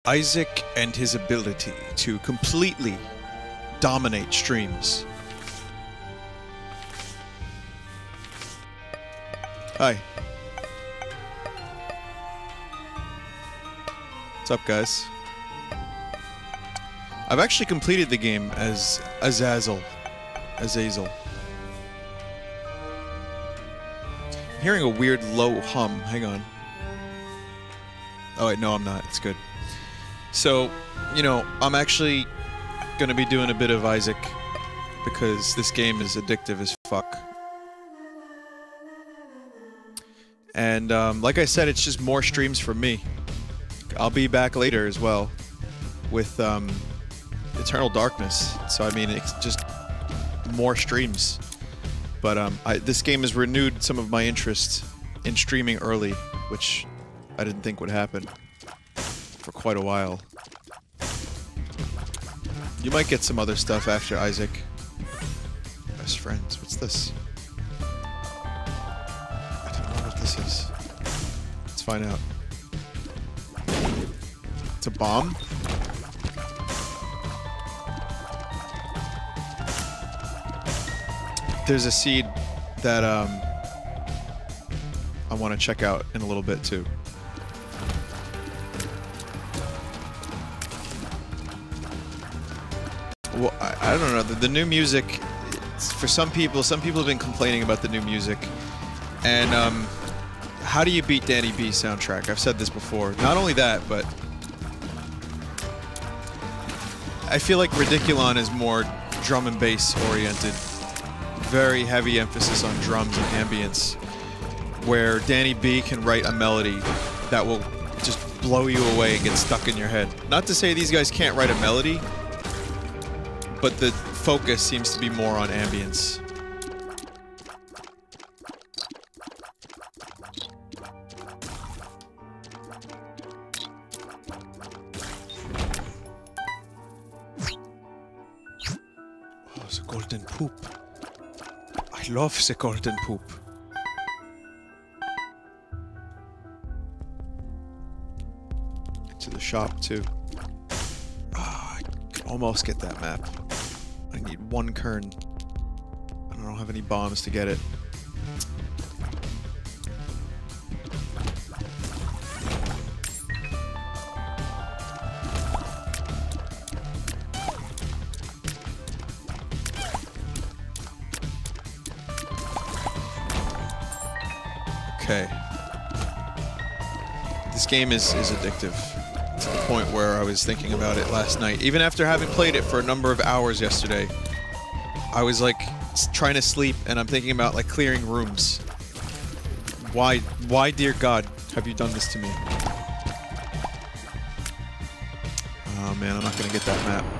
Isaac and his ability to completely dominate streams. Hi. What's up, guys? I've actually completed the game as Azazel. I'm hearing a weird low hum. Hang on. Oh wait, no I'm not. It's good. So, you know, I'm actually gonna be doing a bit of Isaac because this game is addictive as fuck. And like I said, it's just more streams from me. I'll be back later as well with Eternal Darkness. So I mean, it's just more streams. But this game has renewed some of my interest in streaming early, which I didn't think would happen for quite a while. You might get some other stuff after Isaac. Best friends. What's this? I don't know what this is. Let's find out. It's a bomb? There's a seed that I want to check out in a little bit too. Well, I don't know. The new music, for some people have been complaining about the new music. And how do you beat Danny B soundtrack? I've said this before. Not only that, but I feel like Ridiculon is more drum and bass oriented. Very heavy emphasis on drums and ambience, where Danny B can write a melody that will just blow you away and get stuck in your head. Not to say these guys can't write a melody, but the focus seems to be more on ambience. Oh, the golden poop. I love the golden poop. To the shop too. Ah, I can almost get that map. I need one kern. I don't have any bombs to get it. Okay. This game is addictive. To the point where I was thinking about it last night. Even after having played it for a number of hours yesterday, I was like trying to sleep and I'm thinking about like clearing rooms. Why, dear God, have you done this to me? Oh man, I'm not gonna get that map.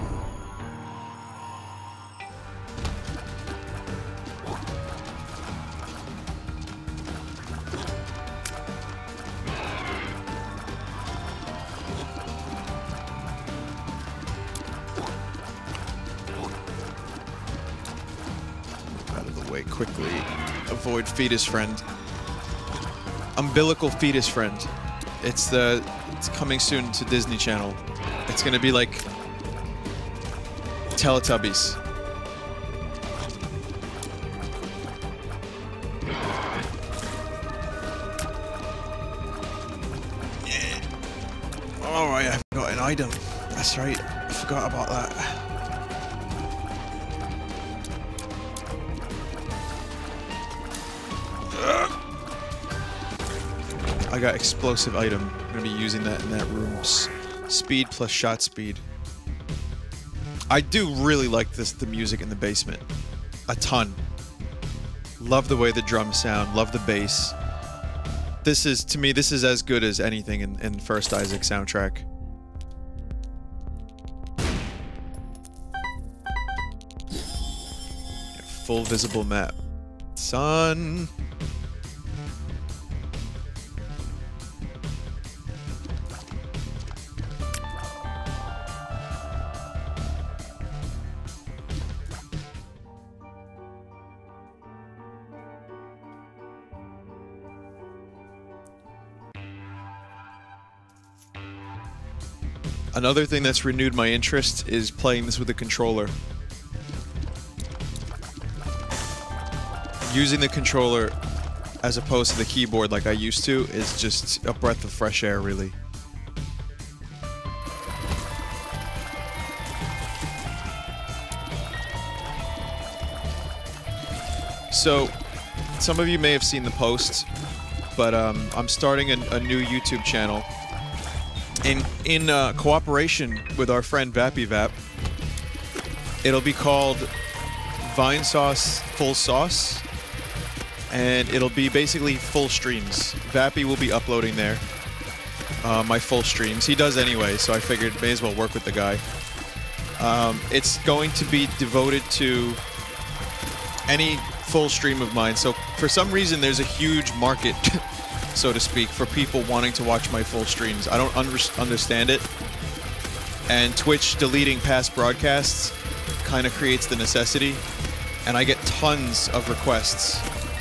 Quickly avoid fetus friend. Umbilical fetus friend. It's coming soon to Disney Channel. It's gonna be like Teletubbies. Yeah. All right, I've got an item. That's right. I forgot about that. I got explosive item. I'm gonna be using that in that room. Speed plus shot speed. I do really like the music in the basement. A ton. Love the way the drums sound. Love the bass. This is, to me, this is as good as anything in First Isaac soundtrack. Full visible map. Son. Another thing that's renewed my interest is playing this with a controller. Using the controller as opposed to the keyboard like I used to is just a breath of fresh air, really. So, some of you may have seen the post, but I'm starting a new YouTube channel in cooperation with our friend VappyVap. It'll be called Vinesauce Full Sauce, and it'll be basically full streams. Vappy will be uploading there my full streams. He does anyway, so I figured may as well work with the guy. It's going to be devoted to any full stream of mine. So for some reason there's a huge market, so to speak, for people wanting to watch my full streams. I don't understand it. And Twitch deleting past broadcasts kind of creates the necessity, and I get tons of requests.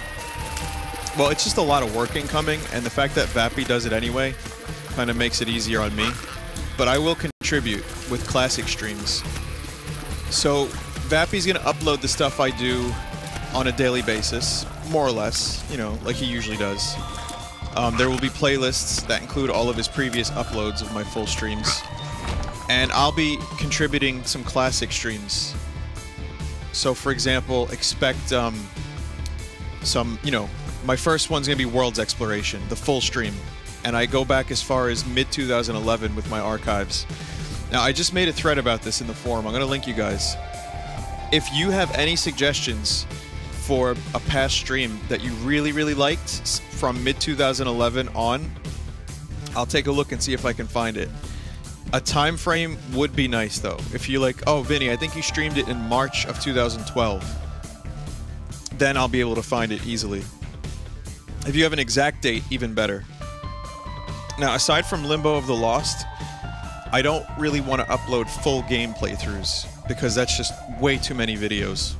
Well, it's just a lot of work incoming, and the fact that Vappy does it anyway kind of makes it easier on me. But I will contribute with classic streams. So Vappy's gonna upload the stuff I do on a daily basis, more or less, you know, like he usually does. There will be playlists that include all of his previous uploads of my full streams. And I'll be contributing some classic streams. So, for example, expect some, you know, my first one's going to be Worlds Exploration, the full stream. And I go back as far as mid-2011 with my archives. Now, I just made a thread about this in the forum. I'm going to link you guys. If you have any suggestions for a past stream that you really, really liked from mid-2011 on, I'll take a look and see if I can find it. A time frame would be nice, though. If you're like, oh, Vinny, I think you streamed it in March of 2012, then I'll be able to find it easily. If you have an exact date, even better. Now, aside from Limbo of the Lost, I don't really want to upload full game playthroughs because that's just way too many videos.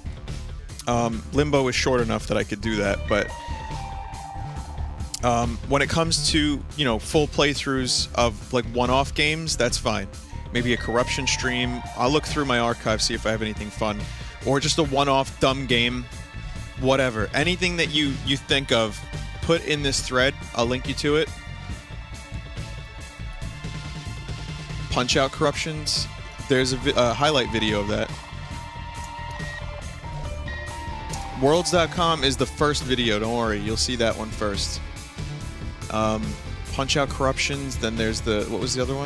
Limbo is short enough that I could do that, but when it comes to, you know, full playthroughs of like one-off games, that's fine. Maybe a corruption stream. I'll look through my archive, see if I have anything fun, or just a one-off dumb game. Whatever. Anything that you think of, put in this thread. I'll link you to it. Punch-Out Corruptions. There's a highlight video of that. Worlds.com is the first video, don't worry, you'll see that one first. Punch-Out Corruptions, then there's the, what was the other one?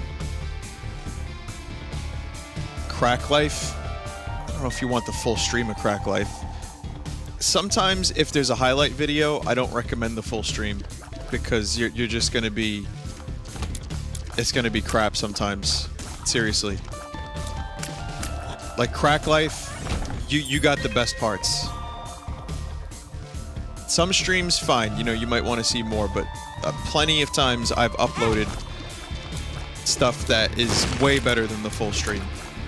Crack Life. I don't know if you want the full stream of Crack Life. Sometimes, if there's a highlight video, I don't recommend the full stream, because you're just gonna be, it's gonna be crap sometimes. Seriously. Like Crack Life, you got the best parts. Some streams, fine, you know, you might want to see more, but plenty of times I've uploaded stuff that is way better than the full stream.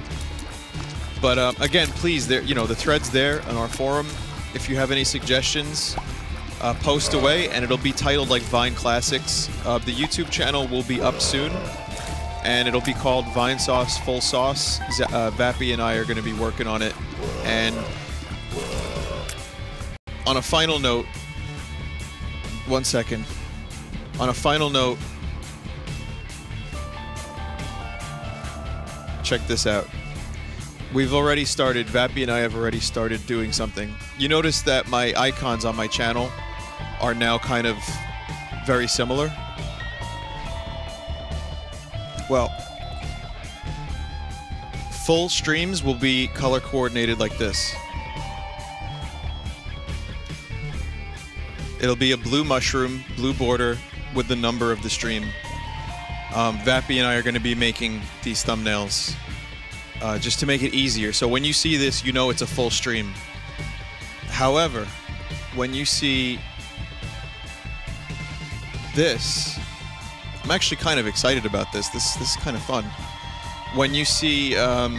But again, please, there, you know, the thread's there on our forum. If you have any suggestions, post away, and it'll be titled like Vine Classics. The YouTube channel will be up soon, and it'll be called Vinesauce Full Sauce. Vappy and I are going to be working on it. And on a final note, one second. On a final note, check this out. We've already started, Vappy and I have already started doing something. You notice that my icons on my channel are now kind of very similar. Well, full streams will be color coordinated like this. It'll be a blue mushroom, blue border with the number of the stream. Vappy and I are going to be making these thumbnails just to make it easier. So when you see this, you know it's a full stream. However, when you see this, I'm actually kind of excited about this. This is kind of fun. When you see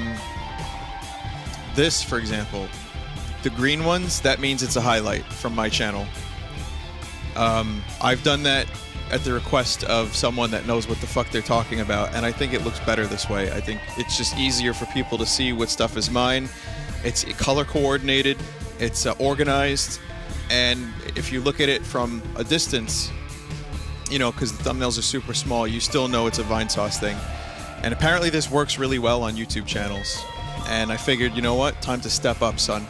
this, for example, the green ones, that means it's a highlight from my channel. I've done that at the request of someone that knows what the fuck they're talking about, and I think it looks better this way. I think it's just easier for people to see what stuff is mine. It's color coordinated, it's organized, and if you look at it from a distance, you know, because the thumbnails are super small, you still know it's a Vinesauce thing. And apparently this works really well on YouTube channels. And I figured, you know what? Time to step up, son.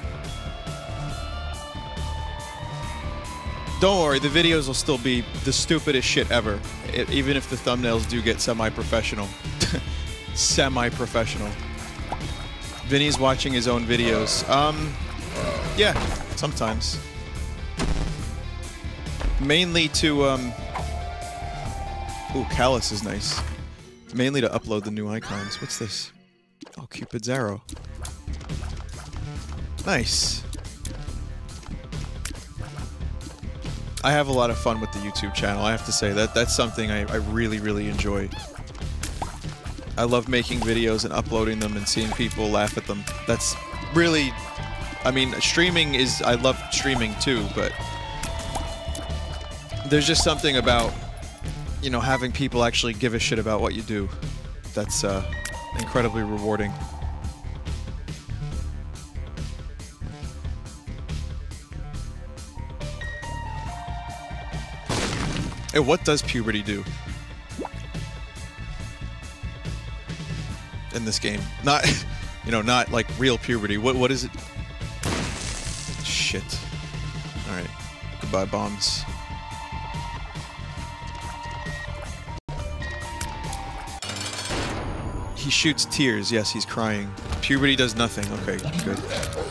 Don't worry, the videos will still be the stupidest shit ever, even if the thumbnails do get semi-professional. Semi-professional. Vinny's watching his own videos. Yeah, sometimes. Mainly to, ooh, Callus is nice. Mainly to upload the new icons. What's this? Oh, Cupid's arrow. Nice. I have a lot of fun with the YouTube channel, I have to say. That's something I really, really enjoy. I love making videos and uploading them and seeing people laugh at them. That's really... I mean, streaming is... I love streaming too, but... there's just something about, you know, having people actually give a shit about what you do. That's incredibly rewarding. Hey, what does puberty do in this game? Not, you know, not like real puberty. What is it? Shit. All right. Goodbye, bombs. He shoots tears. Yes, he's crying. Puberty does nothing. Okay, good.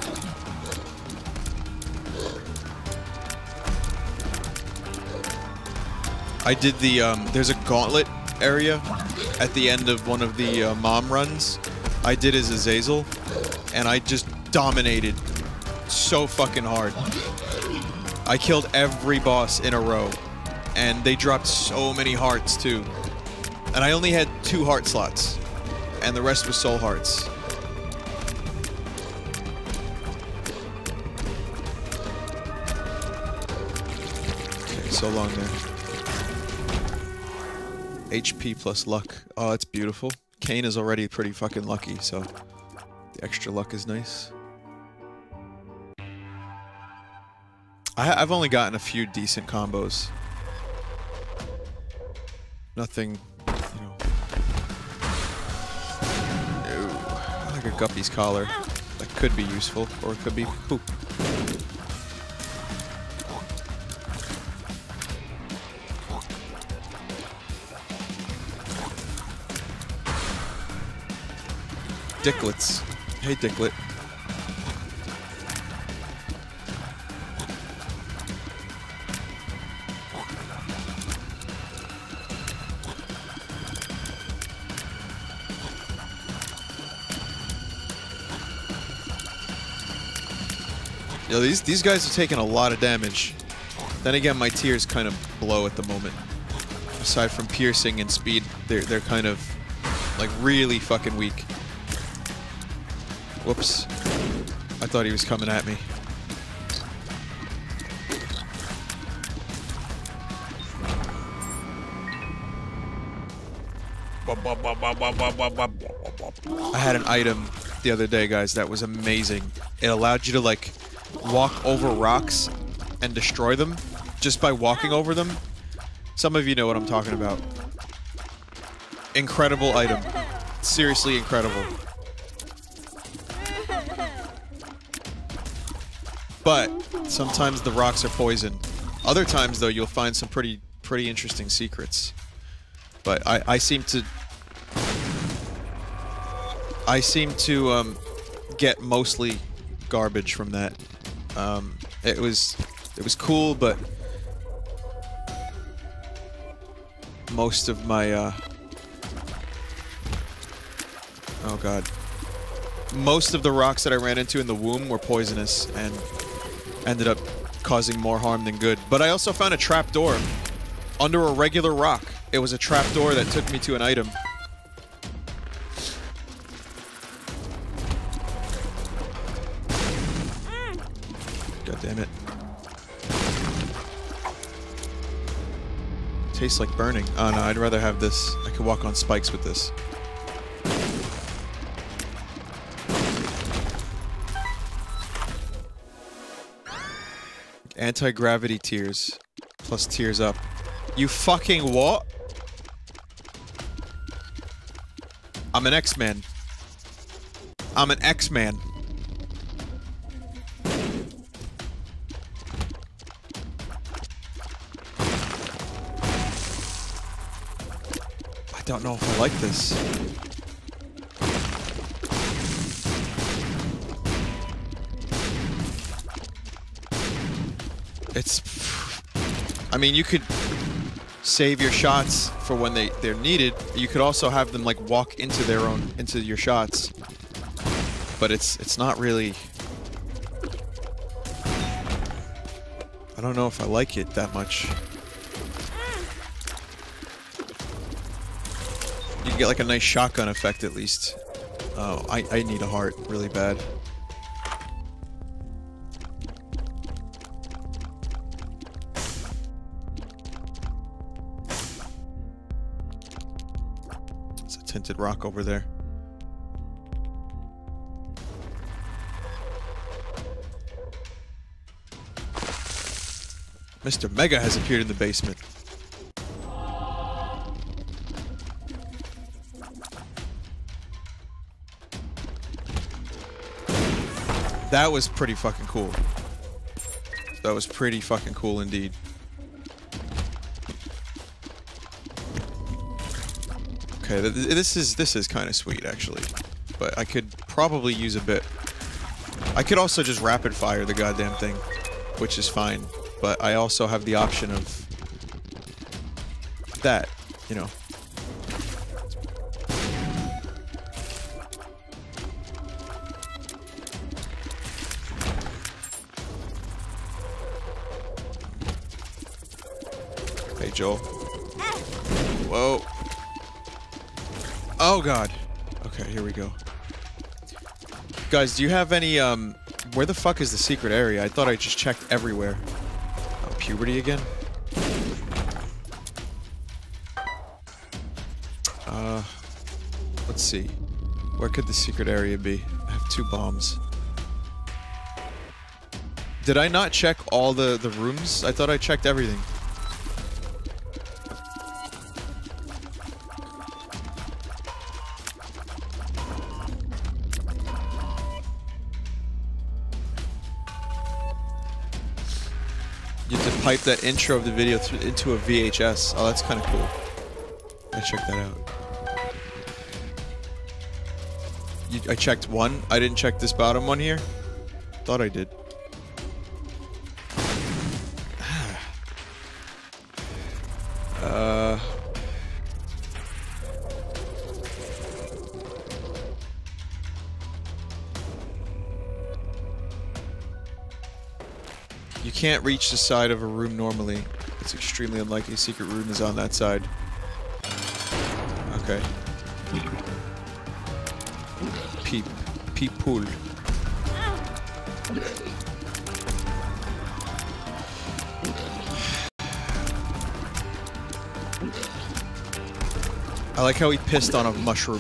I did the, there's a gauntlet area at the end of one of the mom runs. I did as Azazel, and I just dominated so fucking hard. I killed every boss in a row, and they dropped so many hearts too. And I only had 2 heart slots, and the rest was soul hearts. Okay, so long there. HP plus luck. Oh, that's beautiful. Cain is already pretty fucking lucky, so the extra luck is nice. I've only gotten a few decent combos. Nothing, you know. No. I like a Guppy's collar. That could be useful, or it could be poop. Dicklets. Hey, Dicklet. Yo, these guys are taking a lot of damage. Then again, my tiers kind of blow at the moment. Aside from piercing and speed, they're kind of like really fucking weak. Whoops. I thought he was coming at me. I had an item the other day, guys, that was amazing. It allowed you to, like, walk over rocks and destroy them just by walking over them. Some of you know what I'm talking about. Incredible item. Seriously incredible. But sometimes the rocks are poison. Other times, though, you'll find some pretty interesting secrets. But I seem to get mostly garbage from that. It was cool, but most of my oh god, most of the rocks that I ran into in the womb were poisonous and ended up causing more harm than good. But I also found a trapdoor under a regular rock. It was a trapdoor that took me to an item. God damn it. Tastes like burning. Oh no, I'd rather have this. I could walk on spikes with this. Anti-gravity tears. Plus tears up. You fucking what? I'm an X-Man. I'm an X-Man. I don't know if I like this. It's... I mean, you could save your shots for when they're needed. You could also have them, like, walk into your shots. But it's not really... I don't know if I like it that much. You can get, like, a nice shotgun effect, at least. Oh, I need a heart really bad. Tinted rock over there. Mr. Mega has appeared in the basement. That was pretty fucking cool. That was pretty fucking cool indeed. Okay, this is kind of sweet, actually. But I could probably use a bit. I could also just rapid fire the goddamn thing, which is fine. But I also have the option of that, you know. Hey, Joel. Whoa. Oh god. Okay, here we go. Guys, do you have any, where the fuck is the secret area? I thought I just checked everywhere. Oh, puberty again? Let's see. Where could the secret area be? I have 2 bombs. Did I not check all the rooms? I thought I checked everything. Pipe that intro of the video into a VHS. Oh, that's kind of cool. I checked that out. I checked one. I didn't check this bottom one here. Thought I did. You can't reach the side of a room normally. It's extremely unlikely a secret room is on that side. Okay. Peep-pool. I like how he pissed on a mushroom.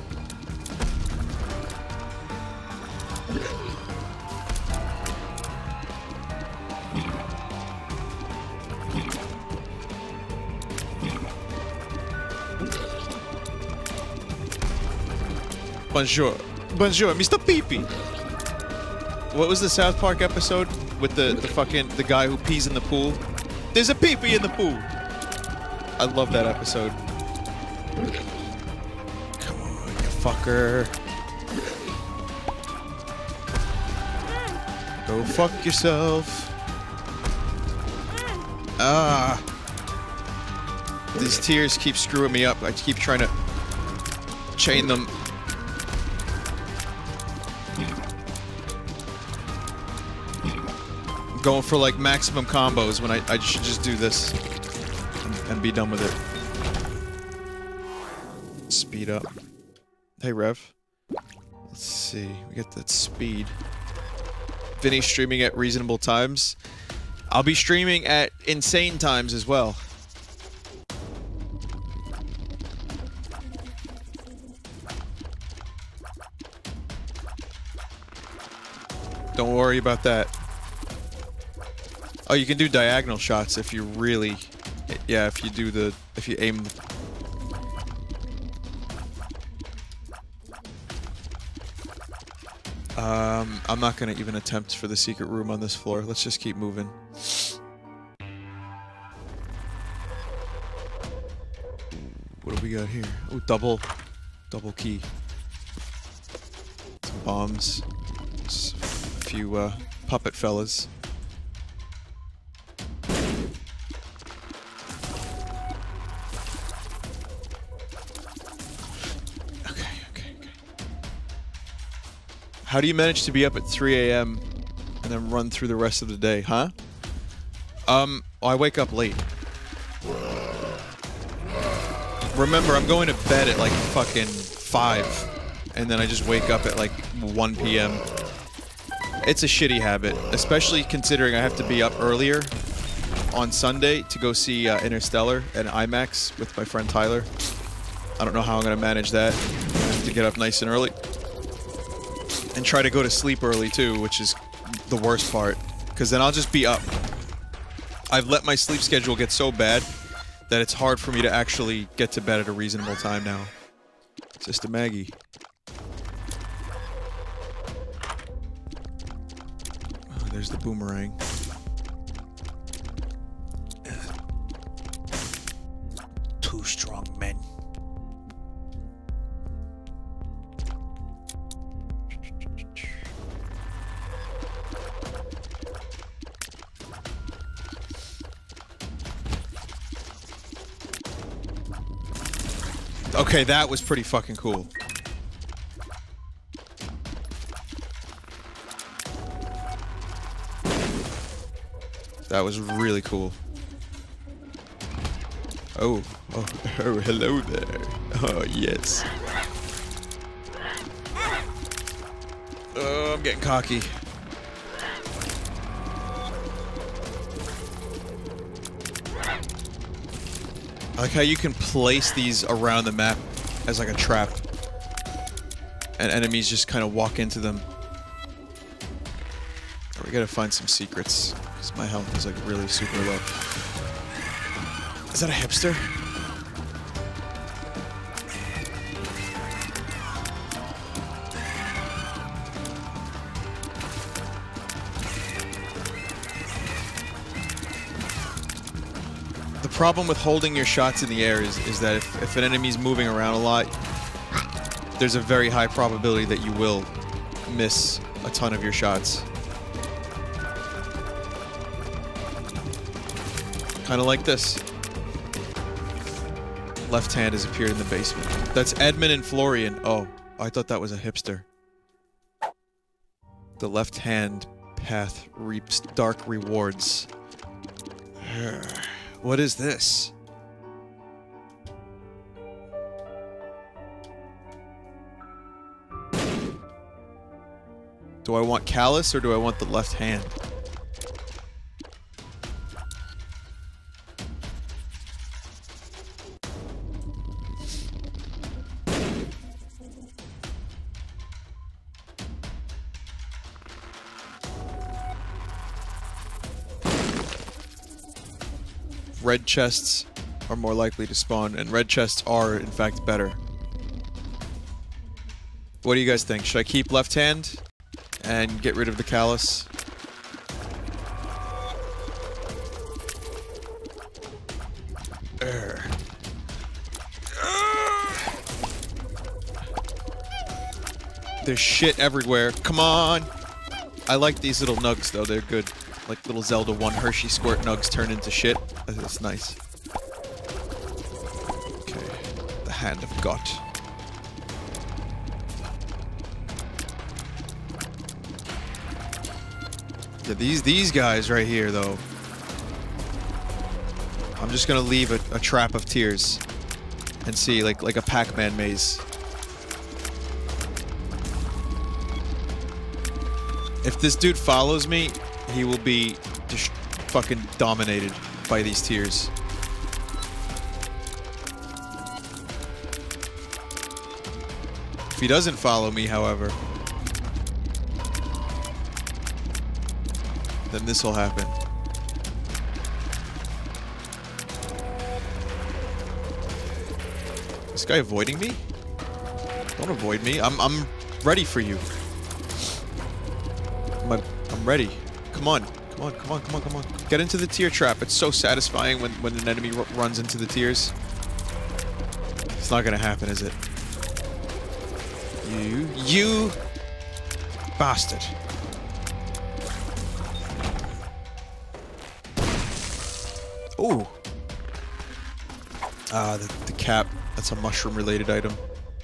Bonjour. Bonjour, Mr. Pee-Pee. What was the South Park episode with the guy who pees in the pool? There's a pee-pee in the pool. I love that episode. Come on, you fucker. Go fuck yourself. Ah. These tears keep screwing me up. I keep trying to chain them. Going for like maximum combos when I should just do this and be done with it. Speed up. Hey Rev. Let's see. We get that speed. Vinny streaming at reasonable times. I'll be streaming at insane times as well. Don't worry about that. Oh, you can do diagonal shots if you really... Yeah, if you do the... If you aim... I'm not gonna even attempt for the secret room on this floor. Let's just keep moving. What do we got here? Oh, double key. Some bombs. Just a few, puppet fellas. How do you manage to be up at 3 a.m. and then run through the rest of the day, huh? Well, I wake up late. Remember, I'm going to bed at like fucking 5, and then I just wake up at like 1 p.m. It's a shitty habit, especially considering I have to be up earlier on Sunday to go see Interstellar at IMAX with my friend Tyler. I don't know how I'm going to manage that. I have to get up nice and early. And try to go to sleep early too, which is the worst part, because then I'll just be up. I've let my sleep schedule get so bad that it's hard for me to actually get to bed at a reasonable time now. Sister Maggie. Oh, there's the boomerang. Two strong men. Okay, that was pretty fucking cool. That was really cool. Oh, hello there. Oh, yes. Oh, I'm getting cocky. I like how you can place these around the map as like a trap. And enemies just kind of walk into them. We gotta find some secrets, because my health is like really super low. Is that a hipster? The problem with holding your shots in the air is that if an enemy's moving around a lot, there's a very high probability that you will miss a ton of your shots. Kind of like this. Left hand has appeared in the basement. That's Edmund and Florian. Oh, I thought that was a hipster. The left hand path reaps dark rewards. What is this? Do I want Callus or do I want the left hand? Red chests are more likely to spawn, and red chests are, in fact, better. What do you guys think? Should I keep left hand and get rid of the Callus? There's shit everywhere. Come on! I like these little nugs, though. They're good. Like little Zelda 1 Hershey Squirt nugs turn into shit. That's nice. Okay. The Hand of God. Yeah, these guys right here, though. I'm just gonna leave a trap of tears and see, like a Pac-Man maze. If this dude follows me, he will be just fucking dominated by these tears. If he doesn't follow me, however... then this will happen. This guy avoiding me? Don't avoid me. I'm ready for you. I'm ready. Come on. Come on, come on, come on, come on. Get into the tear trap. It's so satisfying when an enemy runs into the tears. It's not gonna happen, is it? You bastard. Ooh. Ah, the cap. That's a mushroom-related item.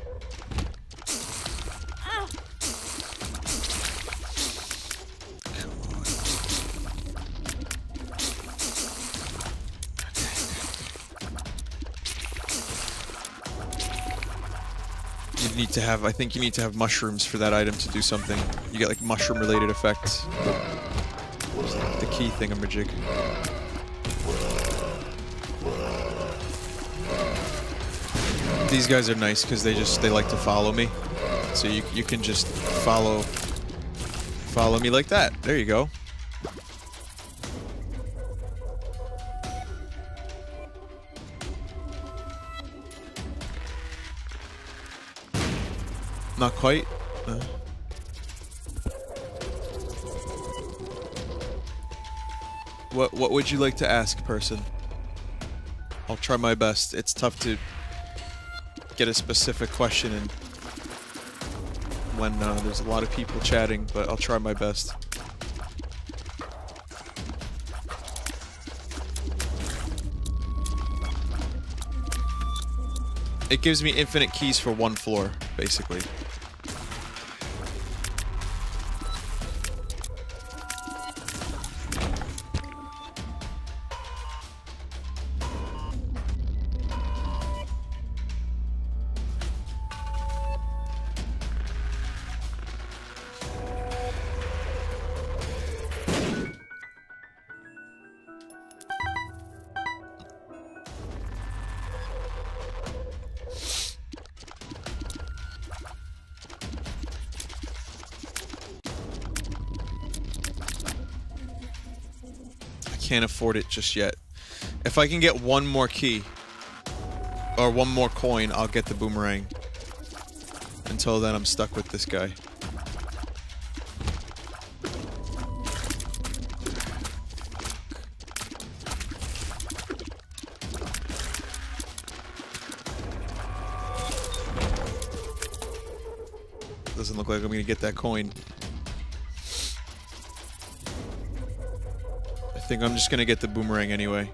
You need to have, I think you need to have mushrooms for that item to do something. You get like mushroom-related effects. The key thingamajig. These guys are nice because they like to follow me. So you can just follow me like that. There you go. Not quite. What would you like to ask, person? I'll try my best. It's tough to get a specific question in when there's a lot of people chatting, but I'll try my best. It gives me infinite keys for one floor, basically. Can't afford it just yet. If I can get one more key or one more coin, I'll get the boomerang. Until then, I'm stuck with this guy. Doesn't look like I'm gonna get that coin. I think I'm just gonna get the boomerang anyway.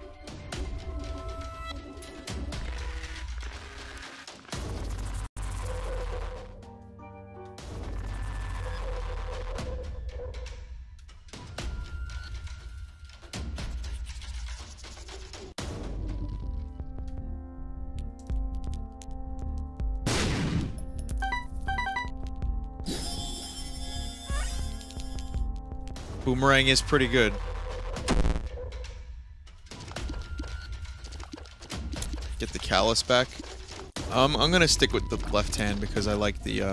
Boomerang is pretty good. Get the callus back. I'm gonna stick with the left hand because I like the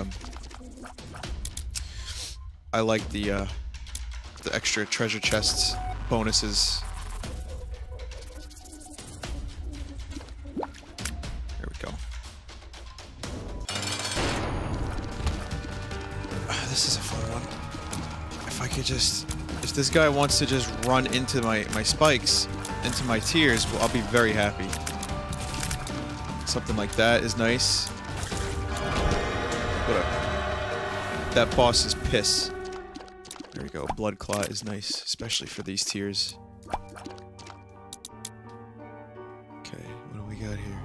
extra treasure chests bonuses. There we go. This is a fun one. If I could just, if this guy wants to just run into my spikes, into my tears, well, I'll be very happy. Something like that is nice. What up? That boss is piss. There we go. Blood clot is nice, especially for these tiers. Okay, what do we got here?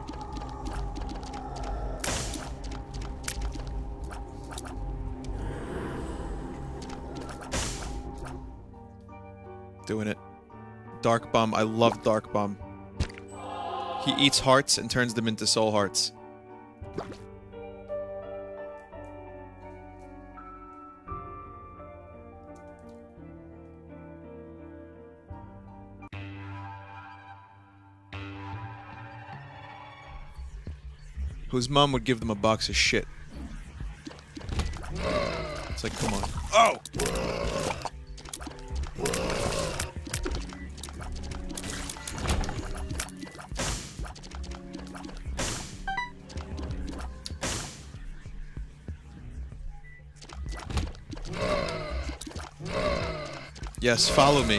Doing it. Dark Bomb. I love Dark Bomb. He eats hearts and turns them into soul hearts. Whose mom would give them a box of shit? It's like, come on. Oh! Yes, follow me.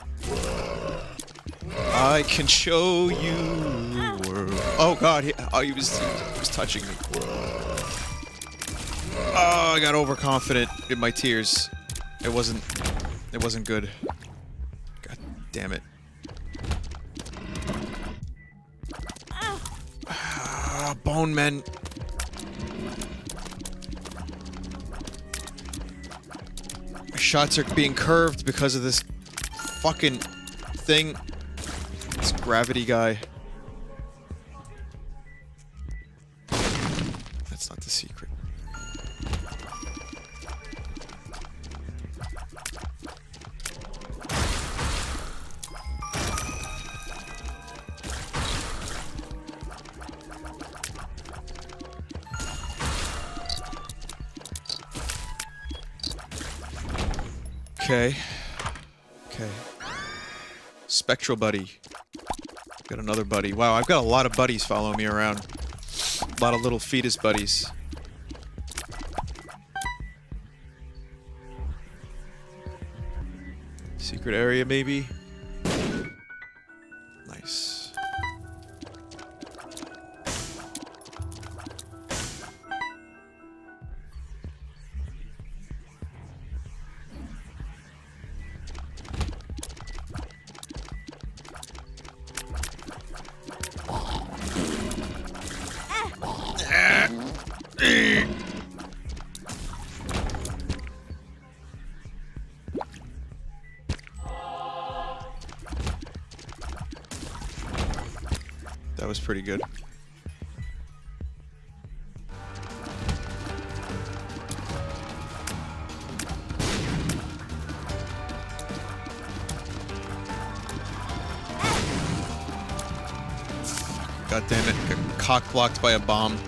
I can show you the world. Oh god, he was touching me. Oh, I got overconfident in my tears. It wasn't good. God damn it. Bone men. My shots are being curved because of this fucking thing. This gravity guy. That's not the secret. Okay. Okay. Spectral buddy. Got another buddy. Wow, I've got a lot of buddies following me around. A lot of little fetus buddies. Secret area, maybe? Nice. That was pretty good. God damn it, got cock blocked by a bomb.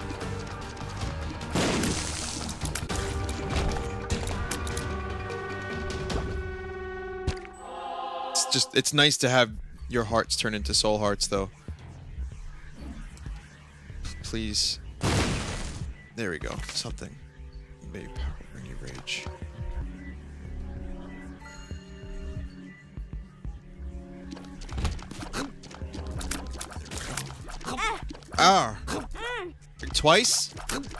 It's nice to have your hearts turn into soul hearts, though. Please. There we go. Something. Maybe power when you rage. There we go. Ah! Twice?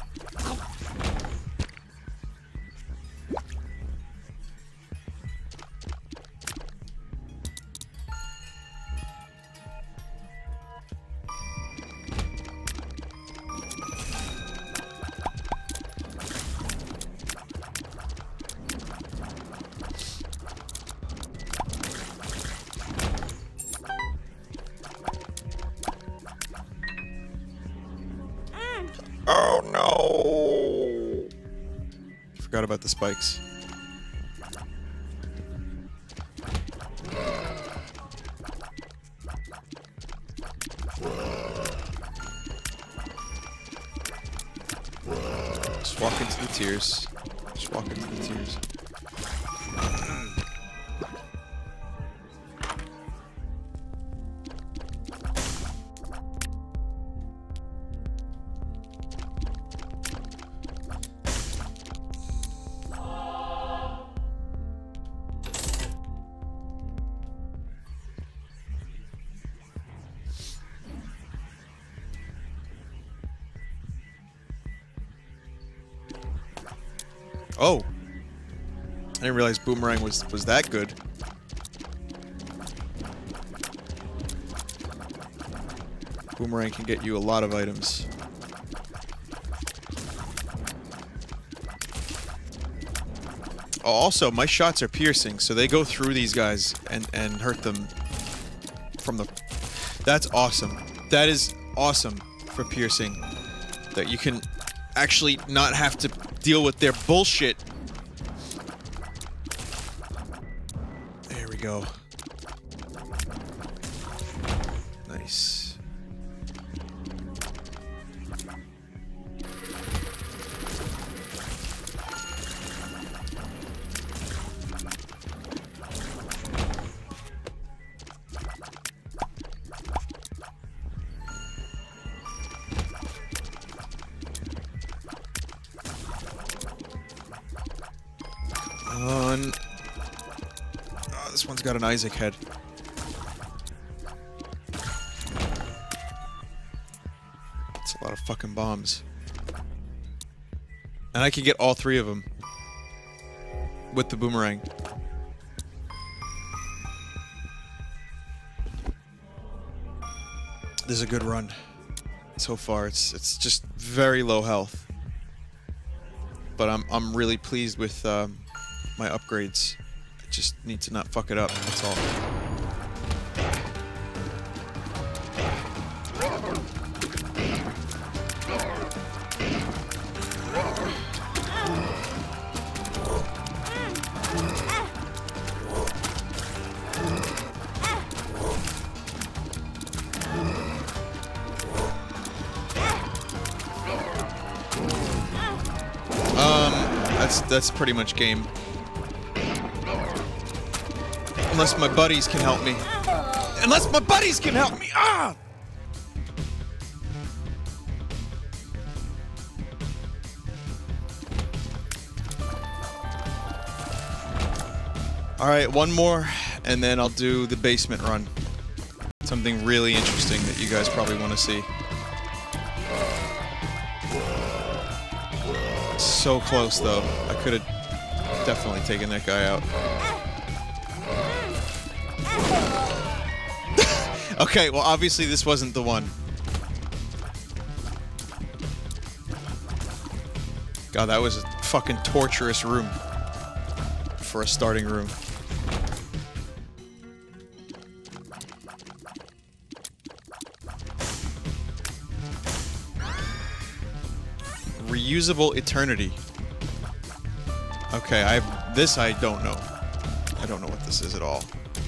Oh no! Forgot about the spikes. Just walk into the tears. Just walk into the tears. Oh, I didn't realize Boomerang was that good. Boomerang can get you a lot of items. Oh, also, my shots are piercing, so they go through these guys and hurt them from the... That's awesome. That is awesome for piercing. That you can actually not have to deal with their bullshit. There we go. Nice. one's got an Isaac head. It's a lot of fucking bombs. And I can get all 3 of them with the boomerang. This is a good run. So far, it's just very low health. But I'm really pleased with my upgrades. I just need to not fuck it up, that's all. That's pretty much game. Unless my buddies can help me. Unless my buddies can help me! Ah! Alright, one more, and then I'll do the basement run. Something really interesting that you guys probably want to see. So close, though. I could have definitely taken that guy out. Okay, well, obviously this wasn't the one. God, that was a fucking torturous room for a starting room. Reusable Eternity. Okay, I don't know. I don't know what this is at all.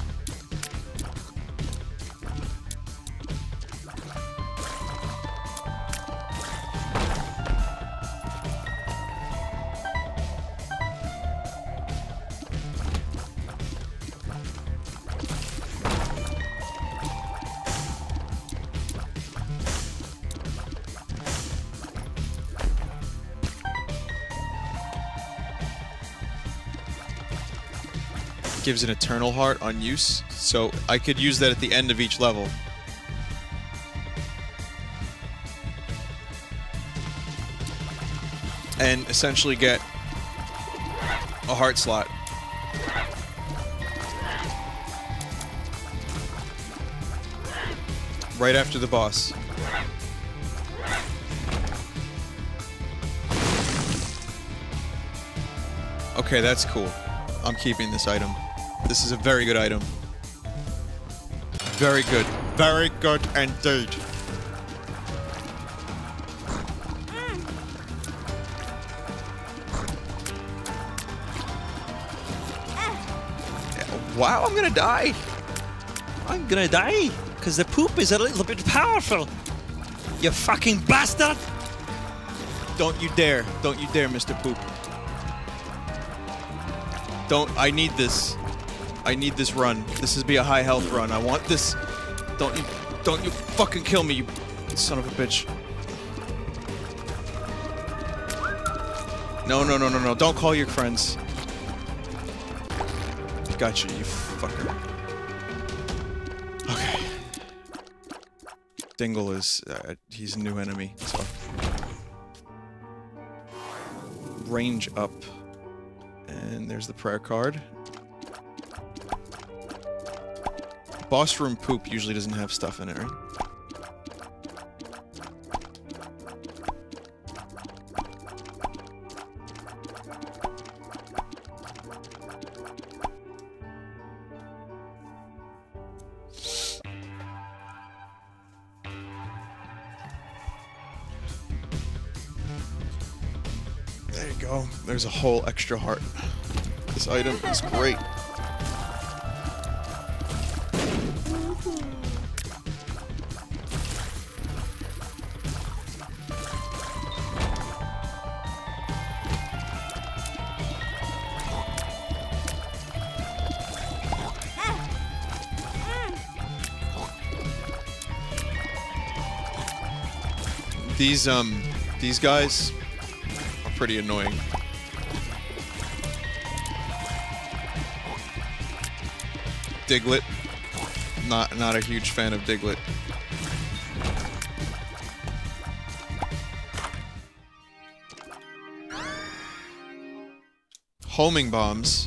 Gives an eternal heart on use, so I could use that at the end of each level. And essentially get a heart slot. Right after the boss. Okay, that's cool. I'm keeping this item. This is a very good item. Very good. Very good indeed. Wow, I'm gonna die. I'm gonna die, because the poop is a little bit powerful. You fucking bastard! Don't you dare. Don't you dare, Mr. Poop. I need this. I need this run. This is be a high health run. I want this. Don't you fucking kill me, you son of a bitch. No. Don't call your friends. Gotcha, you fucker. Okay. Dingle is, he's a new enemy, so. Range up. And there's the prayer card. Boss room poop usually doesn't have stuff in it, right? There you go. There's a whole extra heart. This item is great. These guys are pretty annoying. Diglett. Not a huge fan of Diglett. Homing bombs.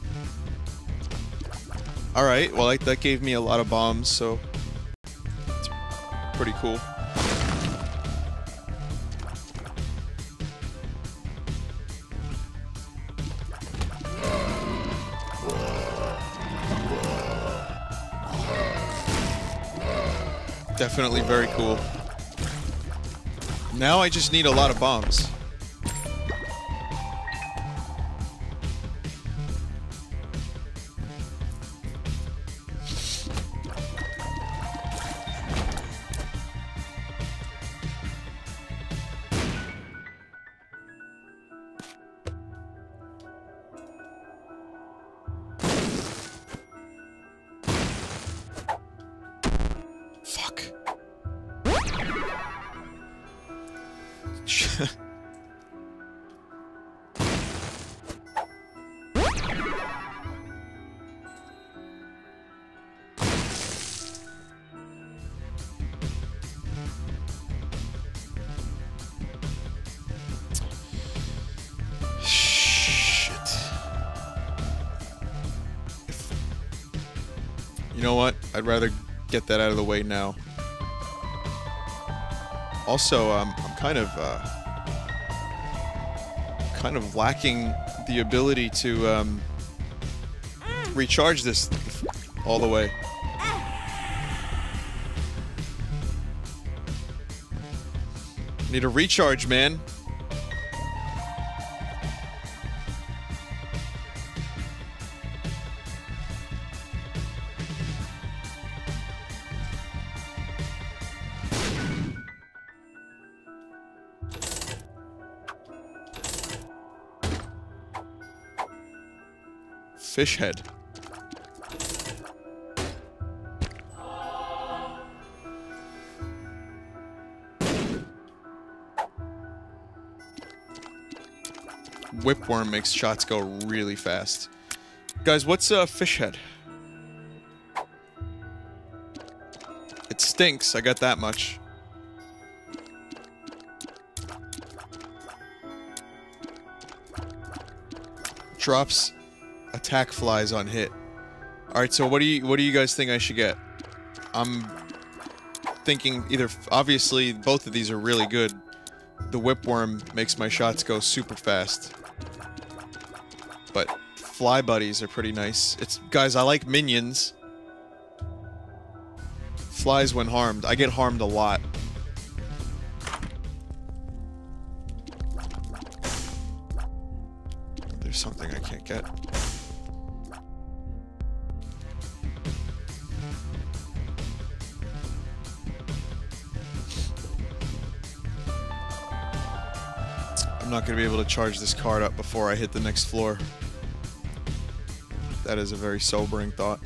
Alright, well that gave me a lot of bombs, so it's pretty cool. Definitely very cool. Now I just need a lot of bombs. You know what? I'd rather get that out of the way now. Also, I'm kind of lacking the ability to recharge this all the way. Need a recharge, man. Fish head. Whipworm makes shots go really fast. Guys, what's a fish head? It stinks, I got that much. Drops attack flies on hit. Alright, so what do you guys think I should get? I'm thinking either, obviously both of these are really good. The Whipworm makes my shots go super fast. But Fly Buddies are pretty nice. Guys, I like minions. Flies when harmed. I get harmed a lot. There's something I can't get. I'm not going to be able to charge this card up before I hit the next floor. That is a very sobering thought.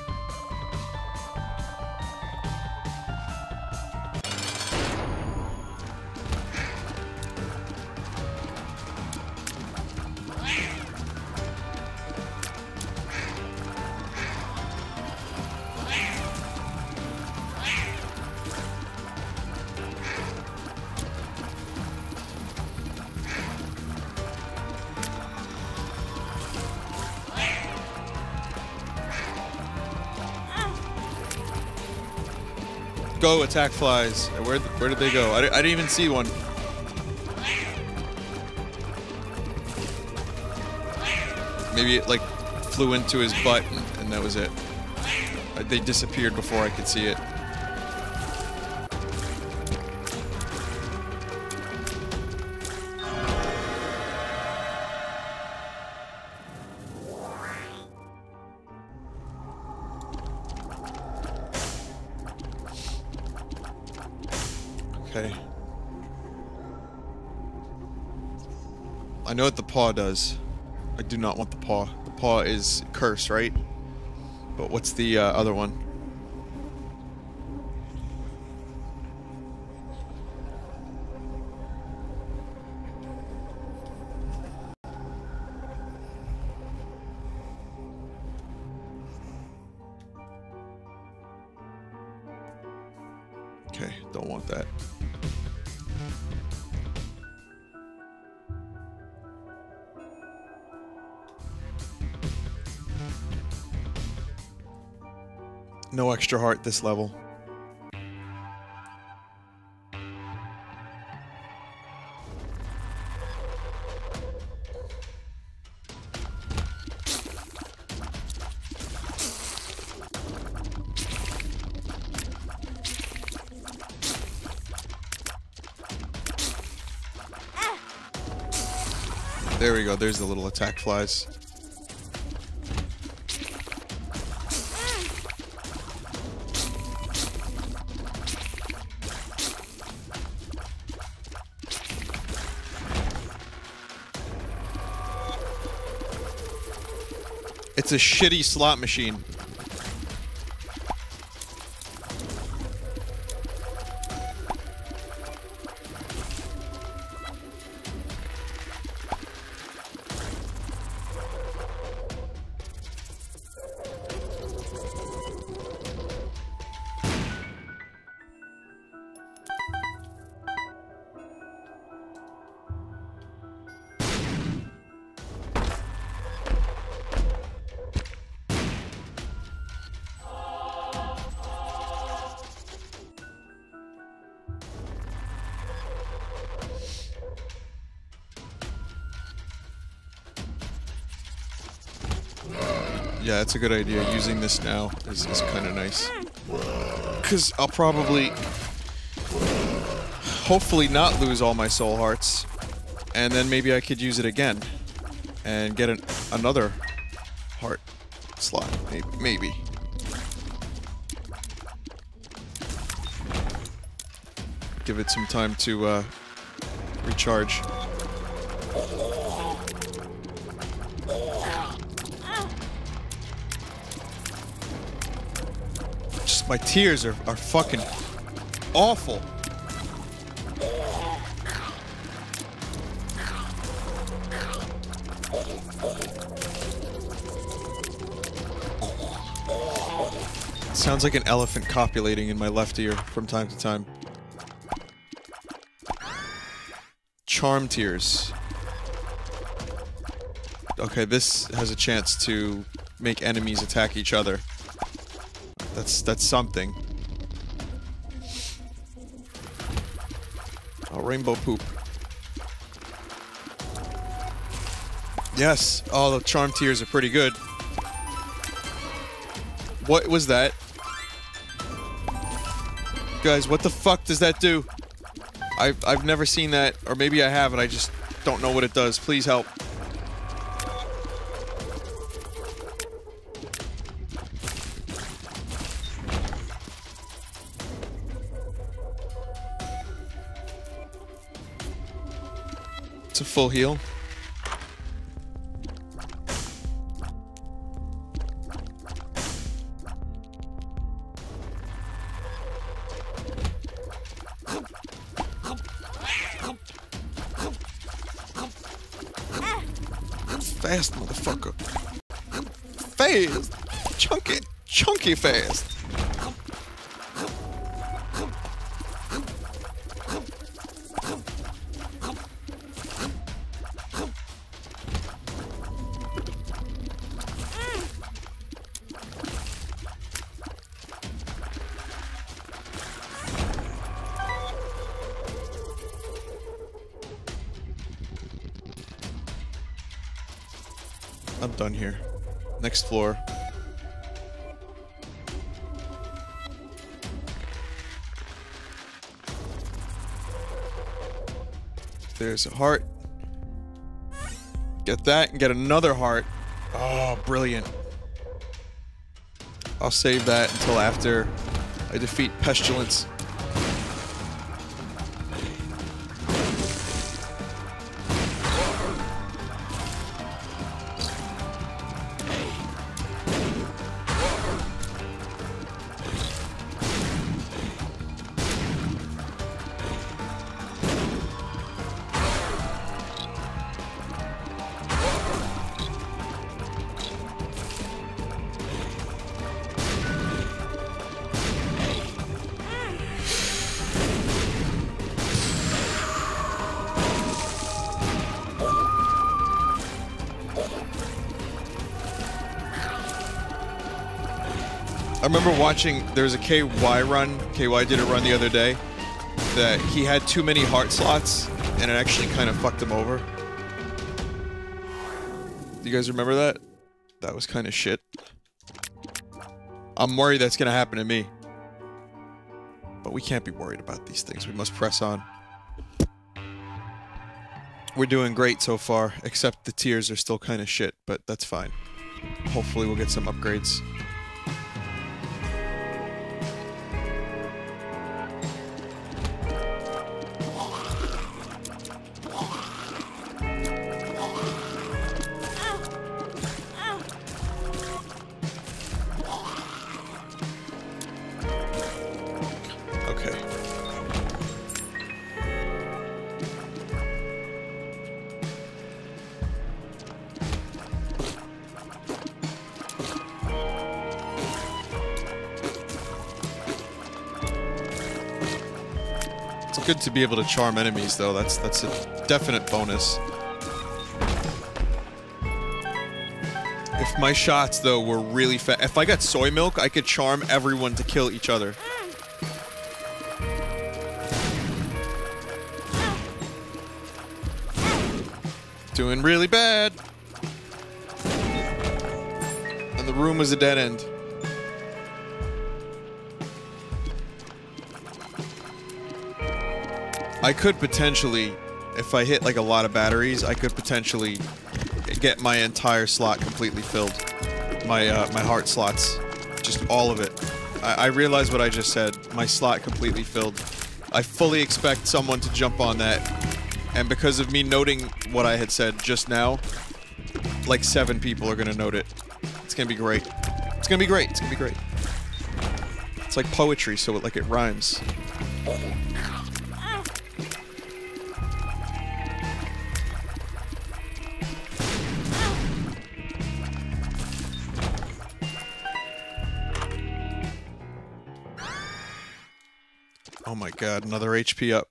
Go, attack flies. Where did they go? I didn't even see one. Maybe it like flew into his butt and that was it. They disappeared before I could see it. Okay. I know what the paw does. I do not want the paw. The paw is curse, right? But what's the other one? Okay, don't want that. No extra heart this level. There we go, there's the little attack flies. It's a shitty slot machine. Yeah, that's a good idea. Using this now is kind of nice. Because I'll probably, hopefully not lose all my soul hearts. And then maybe I could use it again. And get another heart slot. Maybe. Give it some time to recharge. My tears are fucking awful. It sounds like an elephant copulating in my left ear from time to time. Charm tears. Okay, this has a chance to make enemies attack each other. That's something. Oh, rainbow poop. Yes. Oh, the charm tears are pretty good. What was that? Guys, what the fuck does that do? I've never seen that, or maybe I have and I just don't know what it does. Please help. It's a full heal. Fast, motherfucker. Fast. Chunky fast. I'm done here. Next floor. There's a heart. Get that and get another heart. Oh, brilliant. I'll save that until after I defeat Pestilence. remember watching, there was a KY run, KY did a run the other day, that he had too many heart slots, and it actually kind of fucked him over. Do you guys remember that? That was kind of shit. I'm worried that's gonna happen to me. But we can't be worried about these things, we must press on. We're doing great so far, except the tiers are still kind of shit, but that's fine. Hopefully we'll get some upgrades. Good to be able to charm enemies, though. That's a definite bonus. If my shots, though, were really fast, if I got soy milk, I could charm everyone to kill each other. Doing really bad. And the room was a dead end. I could potentially, if I hit like a lot of batteries, I could potentially get my entire slot completely filled. My my heart slots. Just all of it. I realize what I just said. My slot completely filled. I fully expect someone to jump on that. And because of me noting what I had said just now, like 7 people are gonna note it. It's gonna be great. It's gonna be great. It's gonna be great. It's like poetry, so it rhymes. Oh my god, another HP up.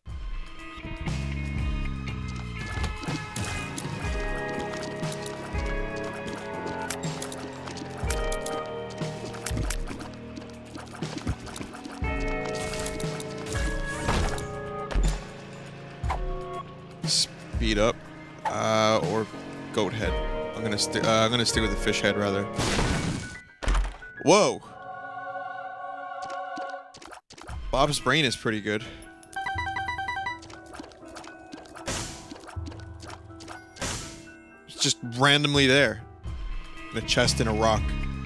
Speed up, or goat head. I'm gonna stick with the fish head rather. Whoa! Bob's brain is pretty good. It's just randomly there. In a chest in a rock.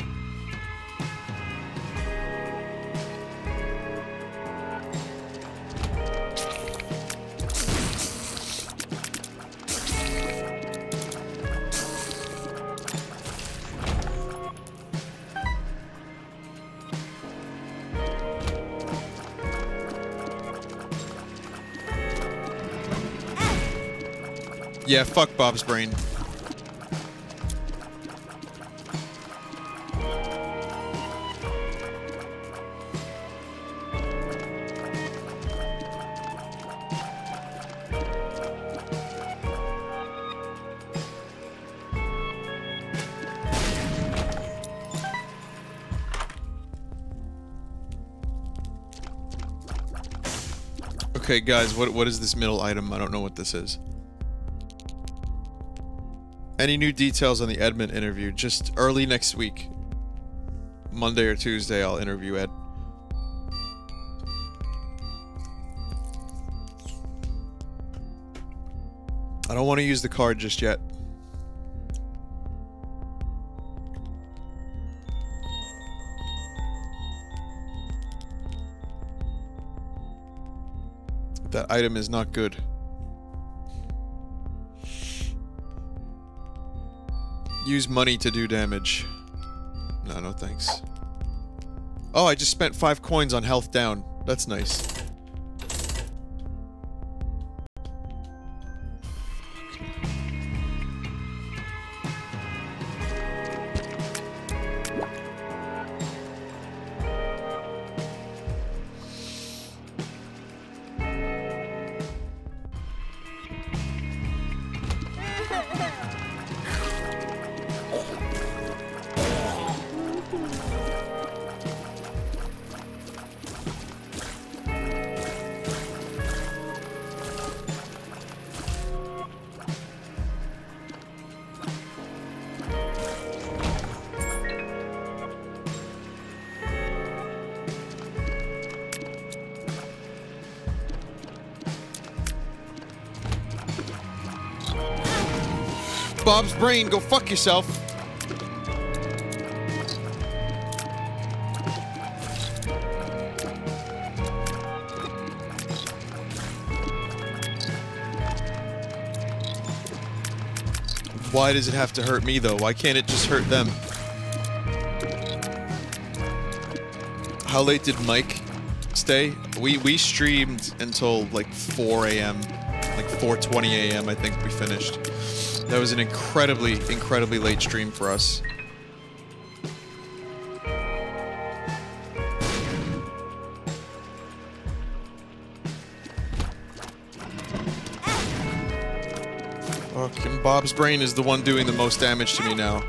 Yeah, fuck Bob's brain. Okay, guys, what is this middle item? I don't know what this is. Any new details on the Edmund interview? Just early next week. Monday or Tuesday, I'll interview Ed. I don't want to use the card just yet. That item is not good. Use money to do damage. No, no thanks. Oh, I just spent 5 coins on health down. That's nice. Bob's brain, go fuck yourself. Why does it have to hurt me, though? Why can't it just hurt them? How late did Mike stay? We streamed until like 4 a.m. Like 4:20 a.m. I think we finished. That was an incredibly late stream for us. Fucking Bob's brain is the one doing the most damage to me now.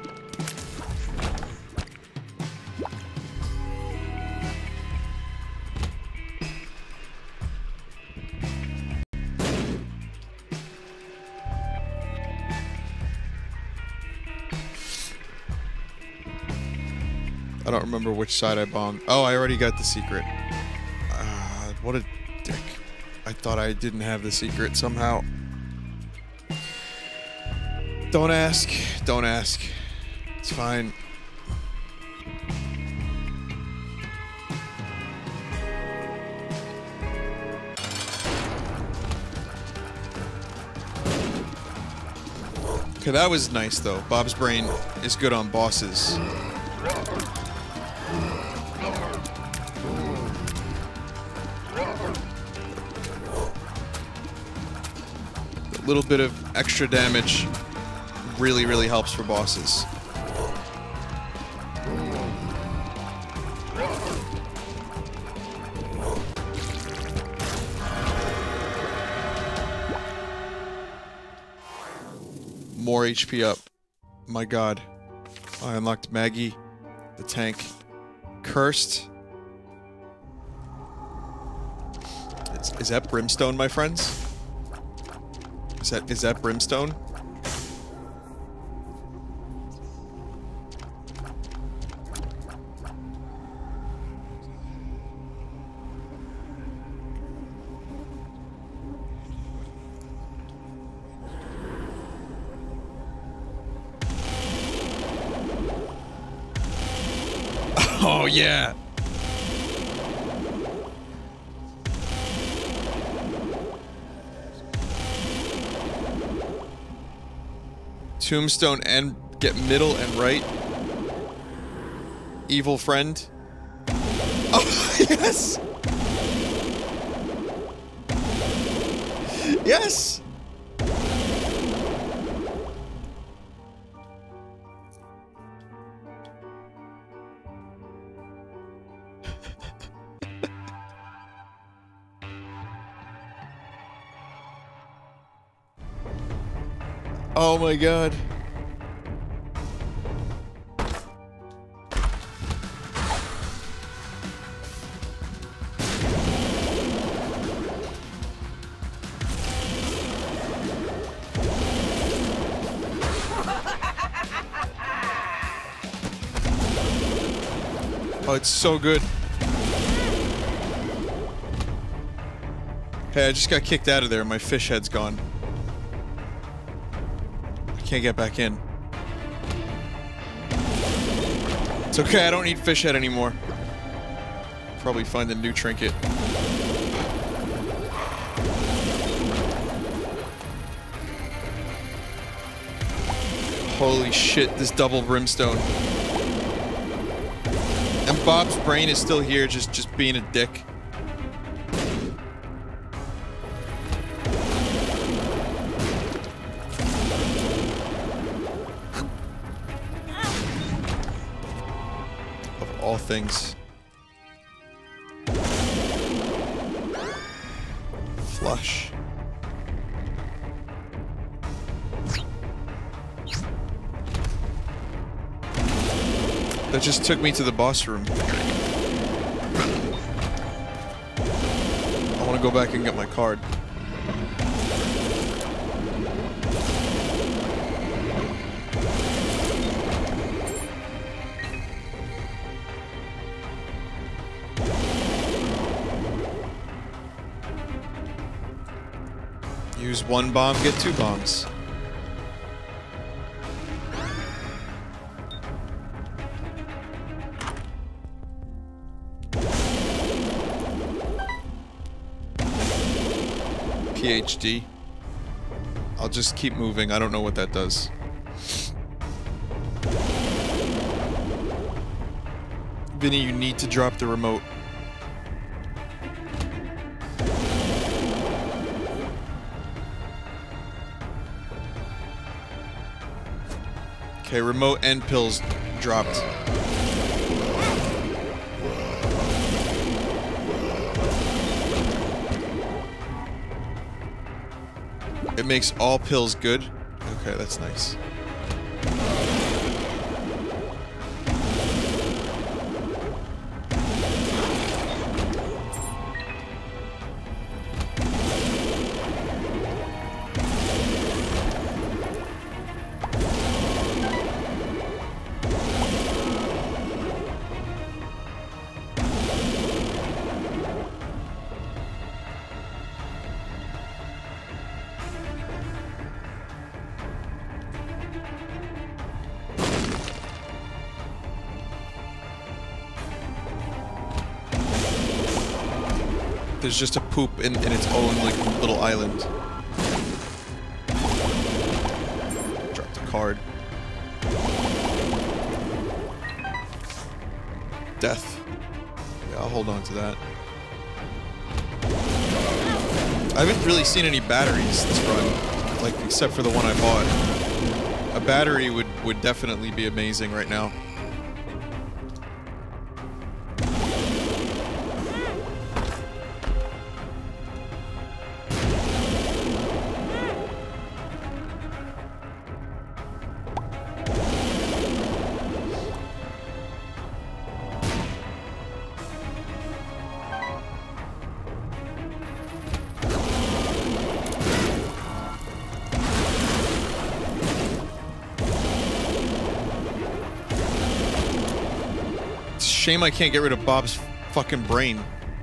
I don't remember which side I bombed. Oh, I already got the secret. What a dick. I thought I didn't have the secret somehow. Don't ask. Don't ask. It's fine. Okay, that was nice though. Bob's brain is good on bosses. A little bit of extra damage really helps for bosses. More HP up. My god. I unlocked Maggie, the tank. Cursed. Is that Brimstone, my friends? Is that Brimstone? Oh yeah. Tombstone and get middle and right. Evil friend. Oh, yes! Yes! Oh my god. Oh, it's so good. Hey, I just got kicked out of there. My fish head's gone. Can't get back in. It's okay, I don't need fish head anymore. Probably find a new trinket. Holy shit, this double brimstone. And Bob's brain is still here, just being a dick. All things. Flush. That just took me to the boss room. I want to go back and get my card. Use one bomb, get two bombs. PhD. I'll just keep moving. I don't know what that does. Vinny, you need to drop the remote. Okay, remote and pills dropped. It makes all pills good. Okay, that's nice. There's just a poop in its own, like, little island. Dropped a card. Death. Yeah, I'll hold on to that. I haven't really seen any batteries this run, like, except for the one I bought. A battery would definitely be amazing right now. Shame I can't get rid of Bob's fucking brain.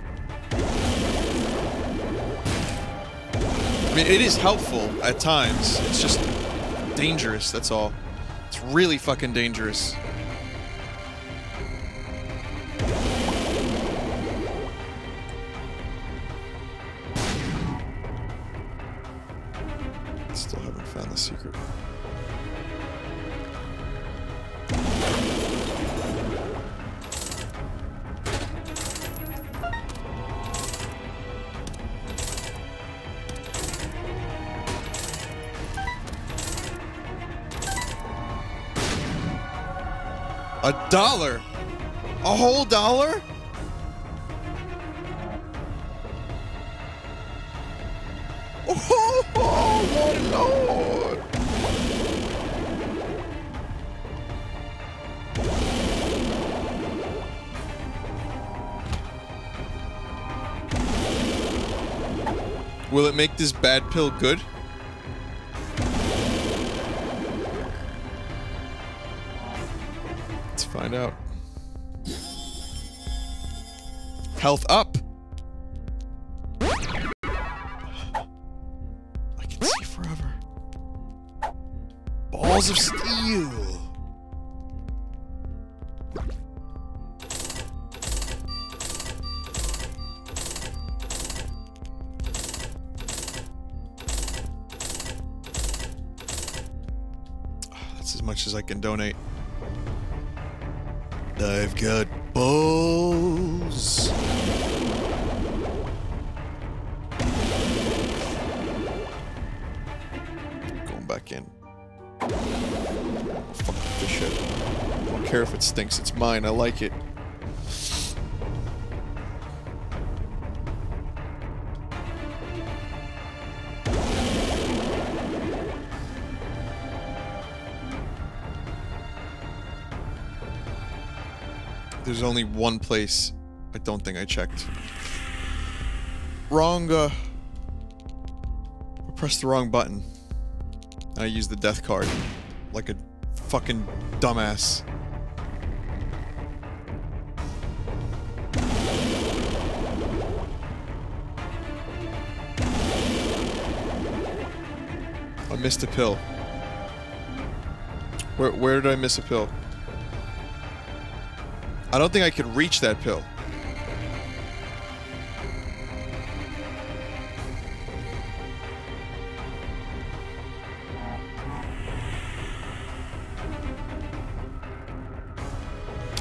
I mean, it is helpful at times. It's just dangerous, that's all. It's really fucking dangerous. Still haven't found the secret. $1? A whole dollar? Oh, Lord. Will it make this bad pill good? Find out. Health up. I can see forever. Balls of steel. That's as much as I can donate. I've got balls. Going back in. Fuck this shit. I don't care if it stinks, it's mine, I like it. There's only one place I don't think I checked. Wrong, I pressed the wrong button. I used the death card. Like a fucking dumbass. I missed a pill. Where did I miss a pill? I don't think I could reach that pill.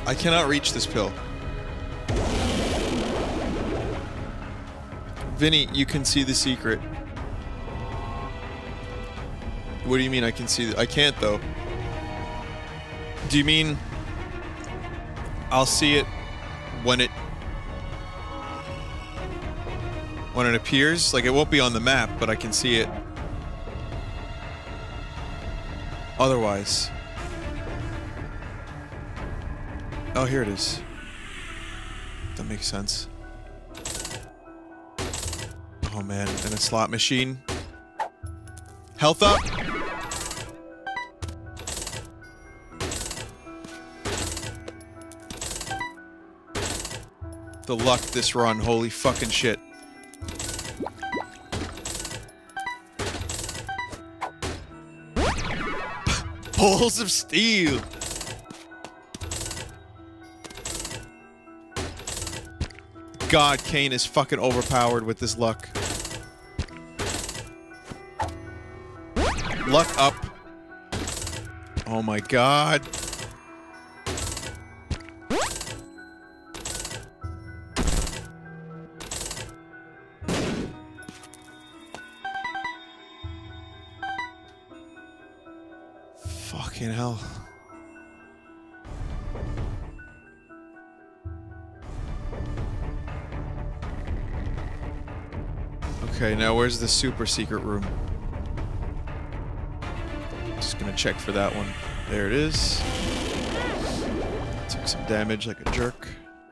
I cannot reach this pill. Vinny, you can see the secret. What do you mean I can see I can't, though. Do you mean I'll see it when it appears? Like, it won't be on the map, but I can see it otherwise. Oh, here it is. That makes sense. Oh man, and a slot machine. Health up! The luck this run, holy fucking shit. Balls of steel! God, Kane is fucking overpowered with this luck. Luck up. Oh my god. Fucking hell. Okay, now where's the super secret room? Just gonna check for that one. There it is. Took some damage like a jerk.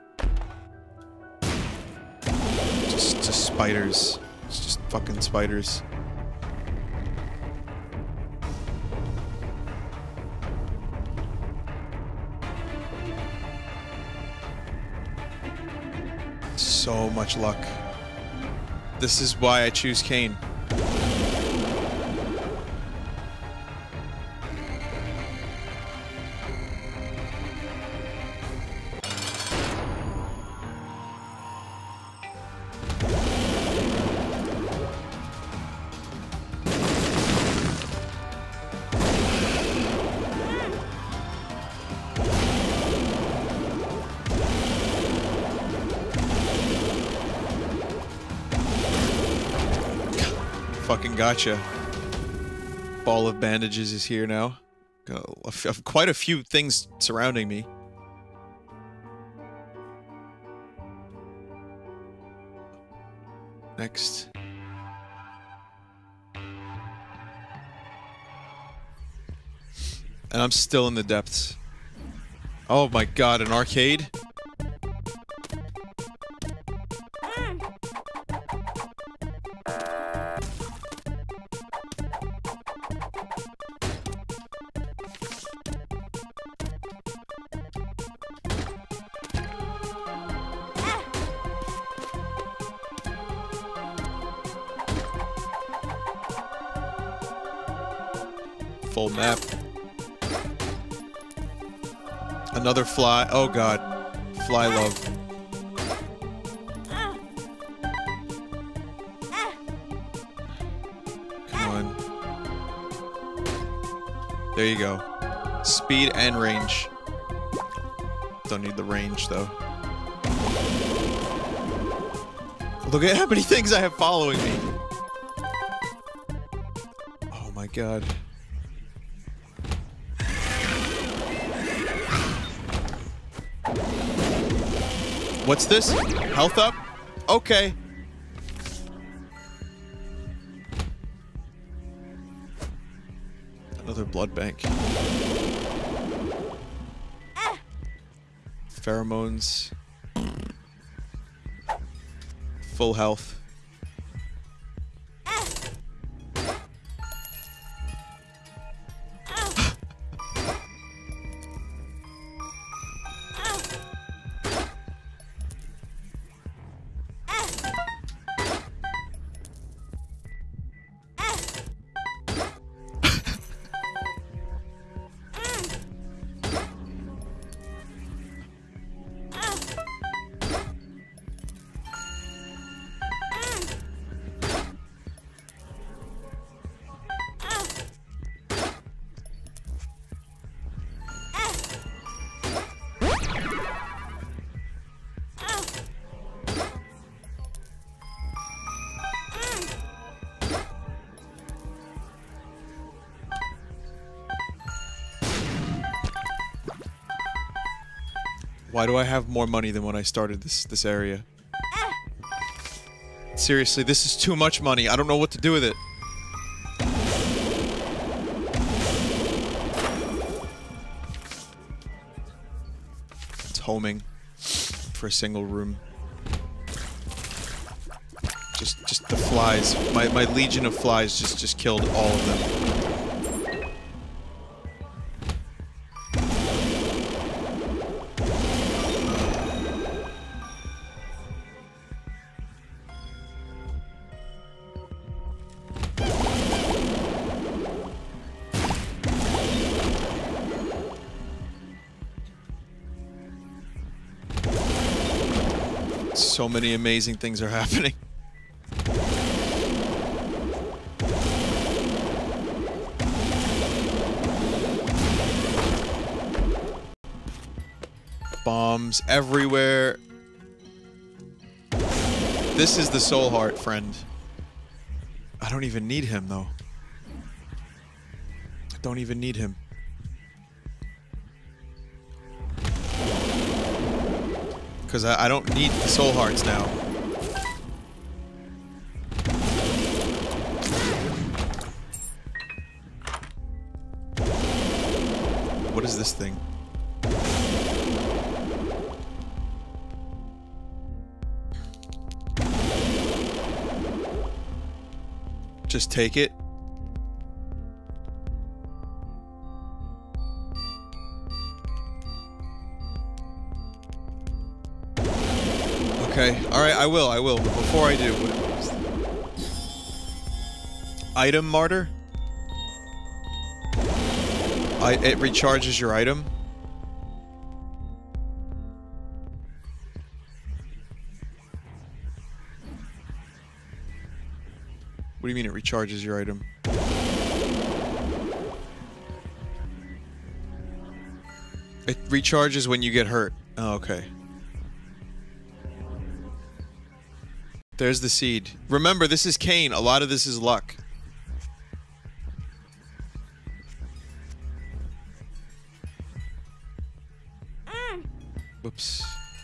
Just spiders. It's just fucking spiders. So much luck. This is why I choose Kane. Fucking gotcha. Ball of bandages is here now. Got quite a few things surrounding me. Next. And I'm still in the depths. Oh my god, an arcade? Full map. Another fly. Oh god. Fly love. Come on. There you go. Speed and range. Don't need the range though. Look at how many things I have following me. Oh my god. What's this? Health up? Okay. Another blood bank. Pheromones. Full health. Why do I have more money than when I started this area? Seriously, this is too much money. I don't know what to do with it. It's homing for a single room. Just the flies. My legion of flies just killed all of them. So many amazing things are happening. Bombs everywhere. This is the soul heart, friend. I don't even need him, though. I don't even need him. Because I don't need the soul hearts now. What is this thing? Just take it. Okay, alright, I will, but before I do, what is this? Item martyr? It recharges your item? What do you mean it recharges your item? It recharges when you get hurt. Oh, okay. There's the seed. Remember, this is Cain. A lot of this is luck. Whoops.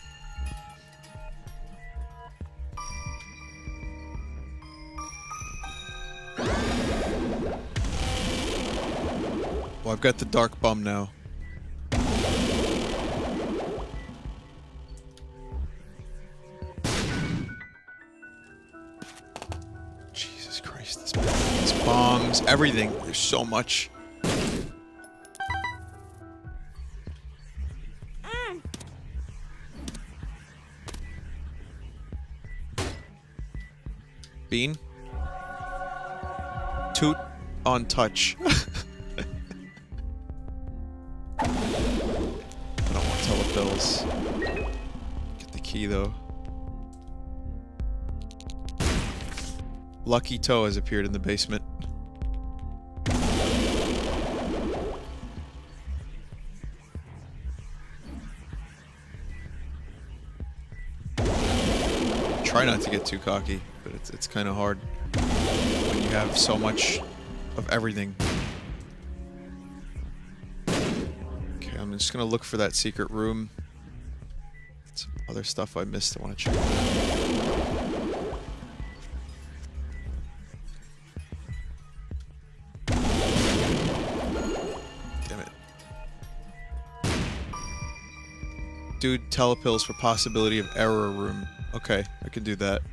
Well, I've got the dark bum now. Jesus Christ, these bombs, everything. There's so much. Bean? Toot on touch. I don't want telebills. Get the key though. Lucky Toe has appeared in the basement. Try not to get too cocky, but it's kind of hard when you have so much of everything. Okay, I'm just gonna look for that secret room. Some other stuff I missed I want to check. Damn it. Dude, telepills for possibility of error room. Okay, I can do that.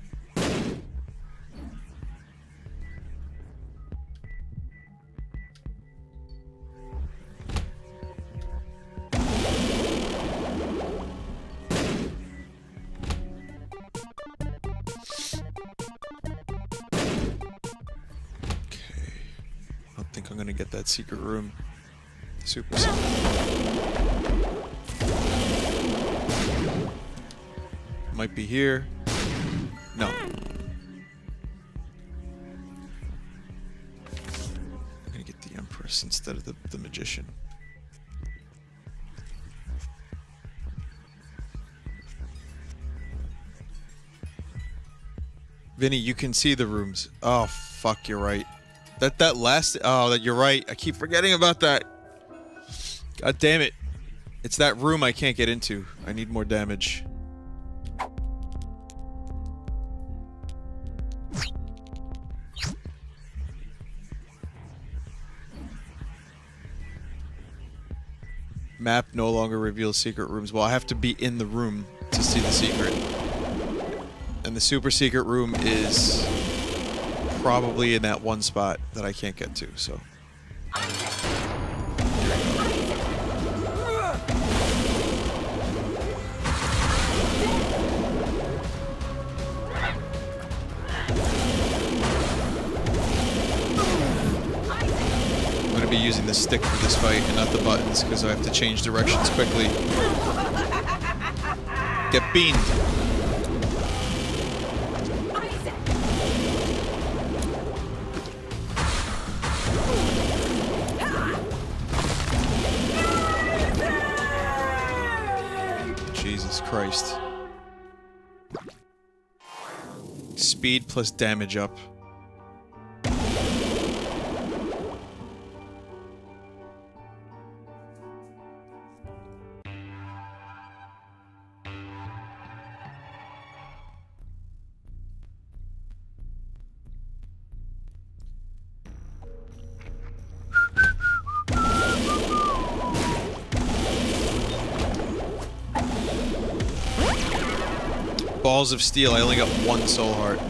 I'm gonna get that secret room. Super secret. Might be here. No. I'm gonna get the Empress instead of the Magician. Vinny, you can see the rooms. Oh, fuck, you're right. That last... Oh, you're right. I keep forgetting about that. God damn it. It's that room I can't get into. I need more damage. Map no longer reveals secret rooms. Well, I have to be in the room to see the secret. And the super secret room is probably in that one spot that I can't get to, so. I'm gonna be using the stick for this fight and not the buttons because I have to change directions quickly. Get beamed. Jesus Christ. Speed plus damage up. Balls of Steel, I only got one soul heart.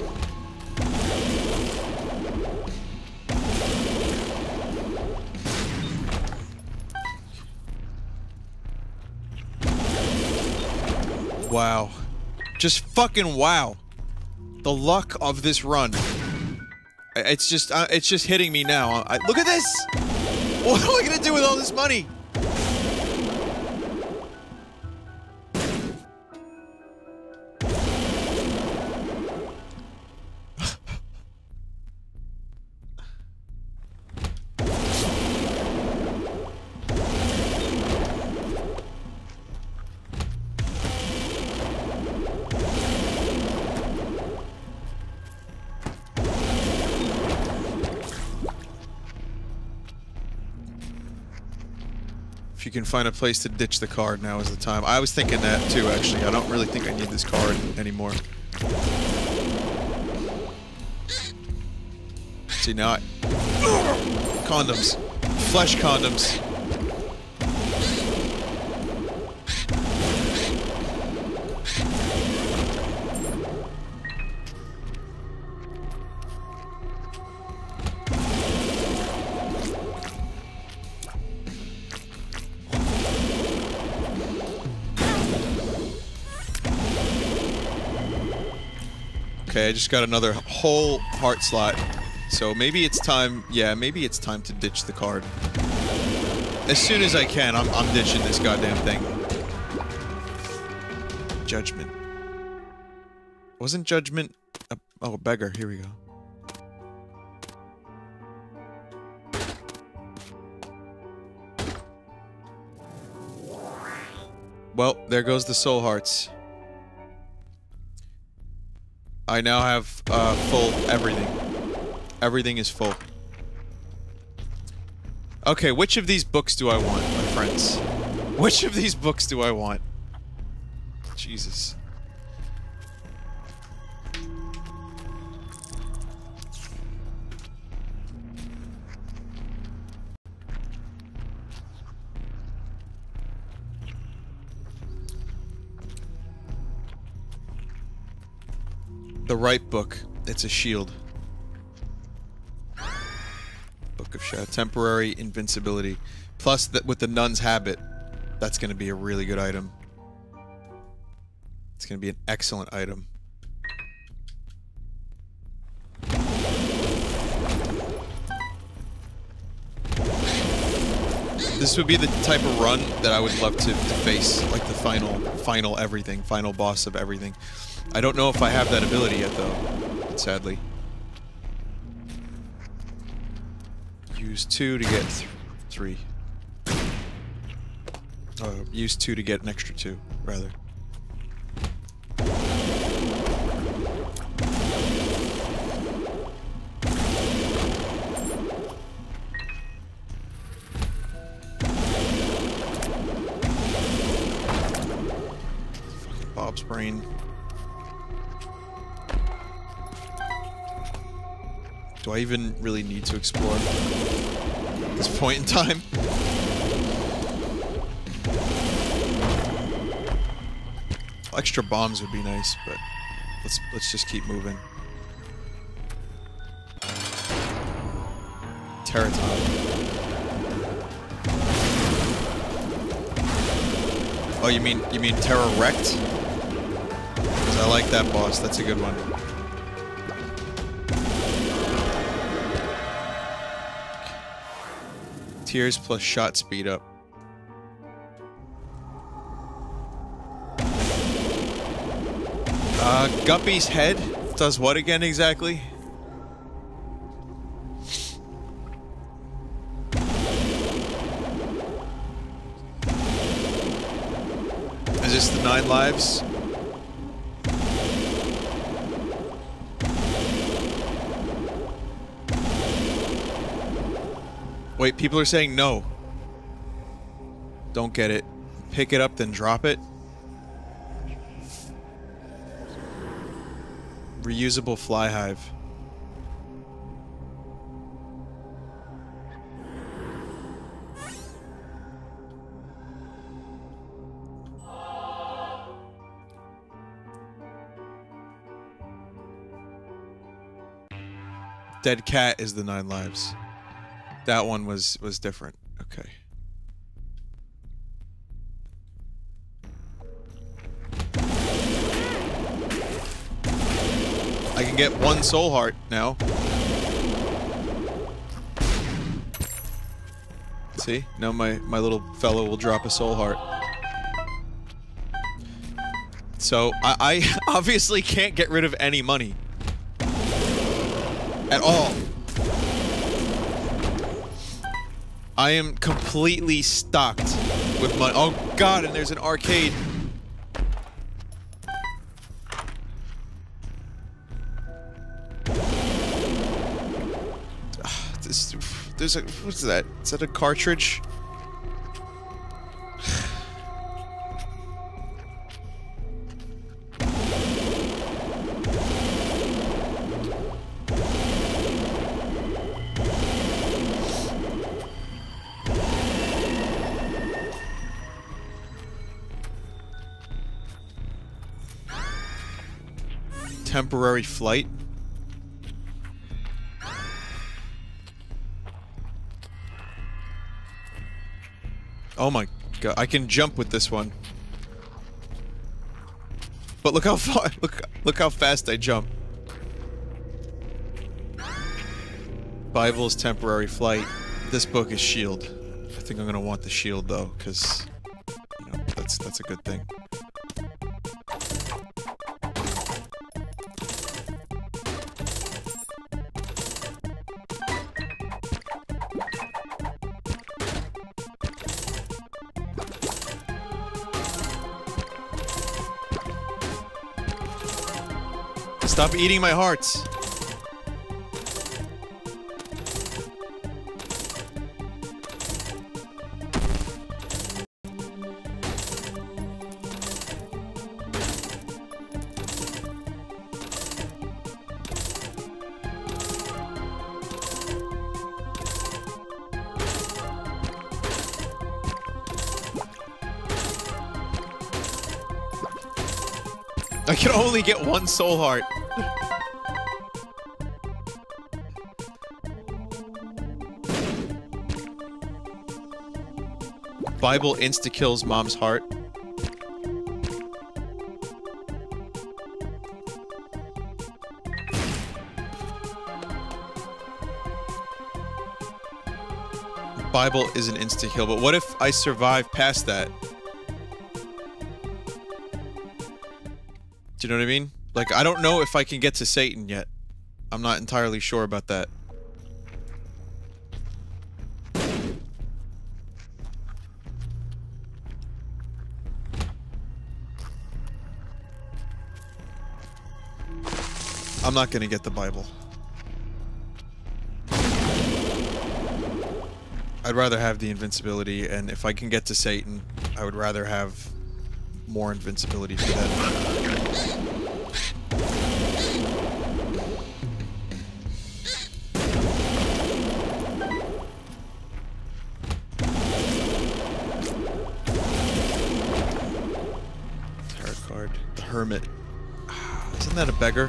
Wow. Just fucking wow. The luck of this run. It's just hitting me now. Look at this! What am I gonna do with all this money? If you can find a place to ditch the card, now is the time. I was thinking that too, actually. I don't really think I need this card anymore. See, now condoms. Flesh condoms. Okay, I just got another whole heart slot. So maybe it's time, yeah, maybe it's time to ditch the card. As soon as I can, I'm ditching this goddamn thing. Judgment. Wasn't Judgment a, oh, a beggar, here we go. Well, there goes the soul hearts. I now have full everything. Everything is full. Okay, which of these books do I want, my friends? Which of these books do I want? Jesus. The right book. It's a shield. Book of Shadow. Temporary invincibility. Plus, with the Nun's Habit, that's going to be a really good item. It's going to be an excellent item. This would be the type of run that I would love to face, like the final everything, final boss of everything. I don't know if I have that ability yet, though, sadly. Use 2 to get 3. Use 2 to get an extra 2, rather. Bob's brain. Do I even really need to explore at this point in time? Extra bombs would be nice, but let's just keep moving. Terraton. Oh, you mean Terra Wrecked? 'Cause I like that boss. That's a good one. Tears plus shot speed up. Guppy's head does what again exactly? Is this the 9 lives? Wait, people are saying no. Don't get it. Pick it up, then drop it. Reusable fly hive. Dead cat is the 9 lives. That one was different. Okay. I can get 1 soul heart now. See? Now my little fellow will drop a soul heart. So, I obviously can't get rid of any money. At all. I am completely stocked with money. Oh god, and there's an arcade. There's a, what's that? Is that a cartridge? Temporary flight. Oh my god, I can jump with this one. But look how far, look how fast I jump. Bible's temporary flight. This book is shield. I think I'm gonna want the shield though, because you know, that's a good thing. Stop eating my hearts. I can only get 1 soul heart. Bible insta-kills mom's heart. Bible is an insta-kill, but what if I survive past that? Do you know what I mean? Like, I don't know if I can get to Satan yet. I'm not entirely sure about that. I'm not gonna get the Bible. I'd rather have the invincibility, and if I can get to Satan, I would rather have more invincibility for that. Tarot card. The Hermit. Isn't that a beggar?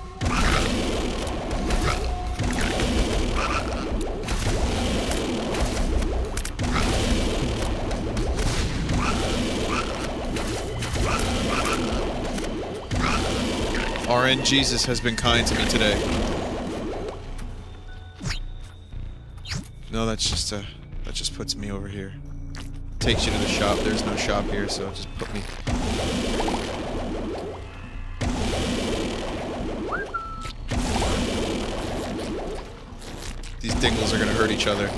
RN Jesus has been kind to me today. No, that's just that just puts me over here. Takes you to the shop. There's no shop here, so it just put me. These dingles are gonna hurt each other.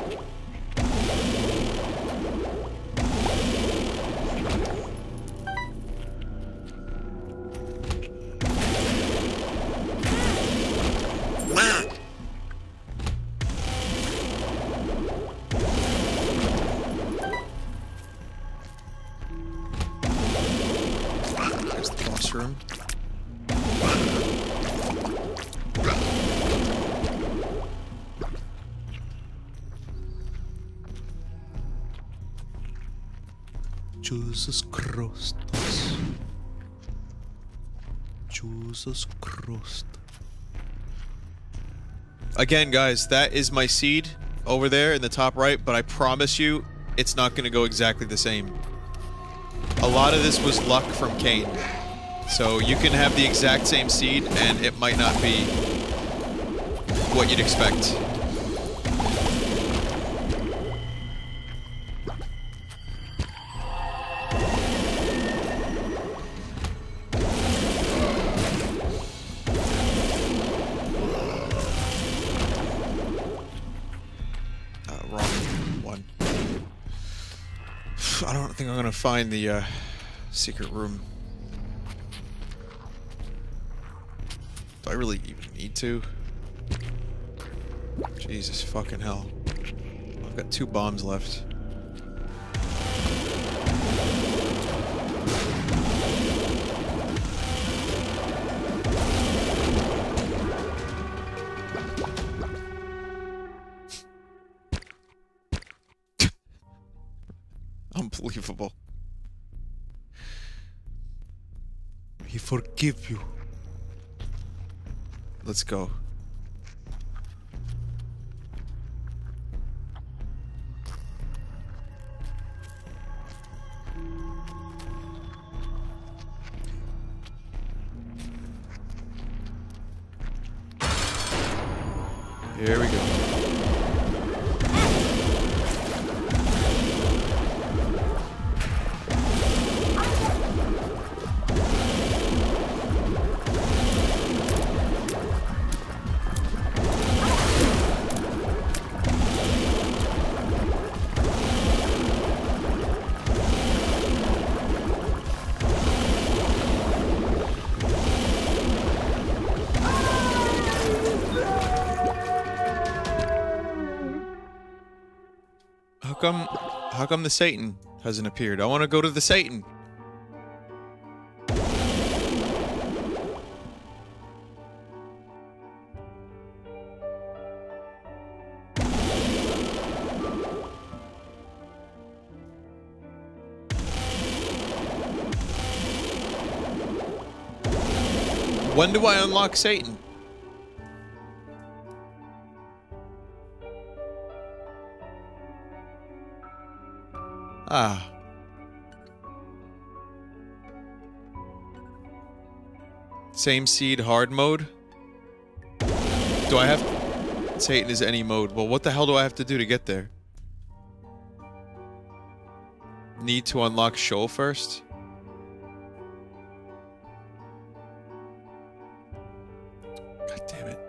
There's the boss room. Jesus Christ. Jesus Christ. Again, guys, that is my seed over there in the top right, but I promise you, it's not going to go exactly the same. A lot of this was luck from Cain. So you can have the exact same seed, and it might not be what you'd expect. Wrong one. I don't think I'm gonna find the secret room. Do I really even need to? Jesus fucking hell. I've got 2 bombs left. Unbelievable. He forgive you. Let's go. Here we go. How come the Satan hasn't appeared? I want to go to the Satan. When do I unlock Satan? Ah. Same seed hard mode? Do I have... Satan is any mode. Well, what the hell do I have to do to get there? Need to unlock Shoal first? God damn it.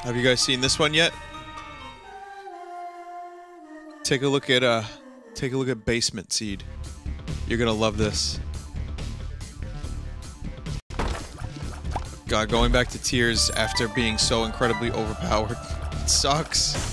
Have you guys seen this one yet? Take a look at Basement Seed. You're gonna love this. God, going back to tears after being so incredibly overpowered. It sucks.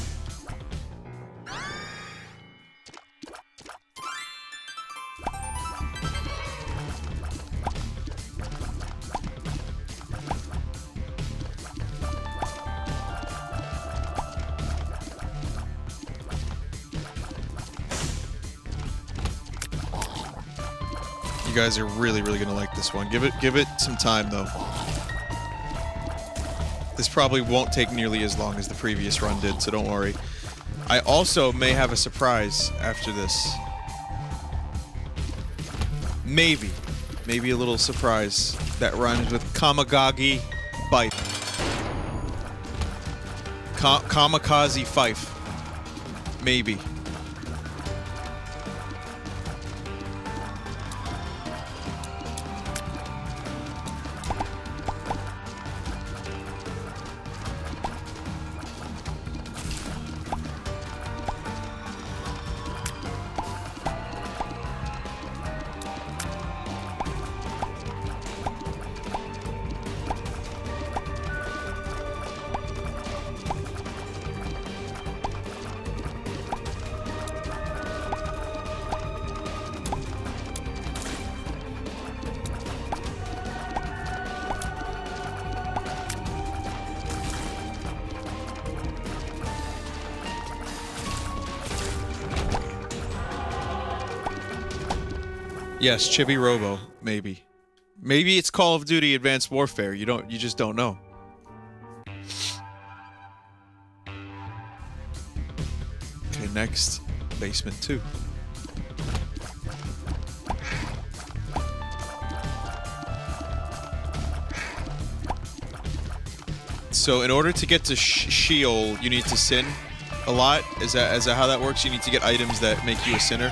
You guys are really gonna like this one. Give it some time though. This probably won't take nearly as long as the previous run did, so don't worry. I also may have a surprise after this. Maybe a little surprise that rhymes with Kamagagi Bite. Kamikaze Fife. Maybe. Yes, Chibi Robo, maybe. Maybe it's Call of Duty Advanced Warfare. You just don't know. Okay, next, Basement 2. So in order to get to Sheol, you need to sin a lot? Is that how that works? You need to get items that make you a sinner?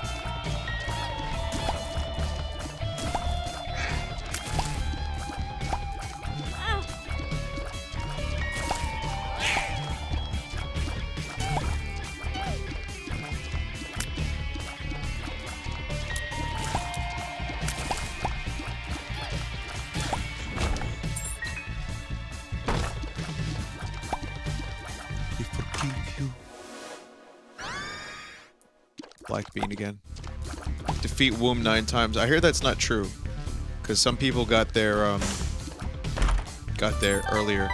Black Bean again. Defeat Womb 9 times. I hear that's not true, because some people got there earlier.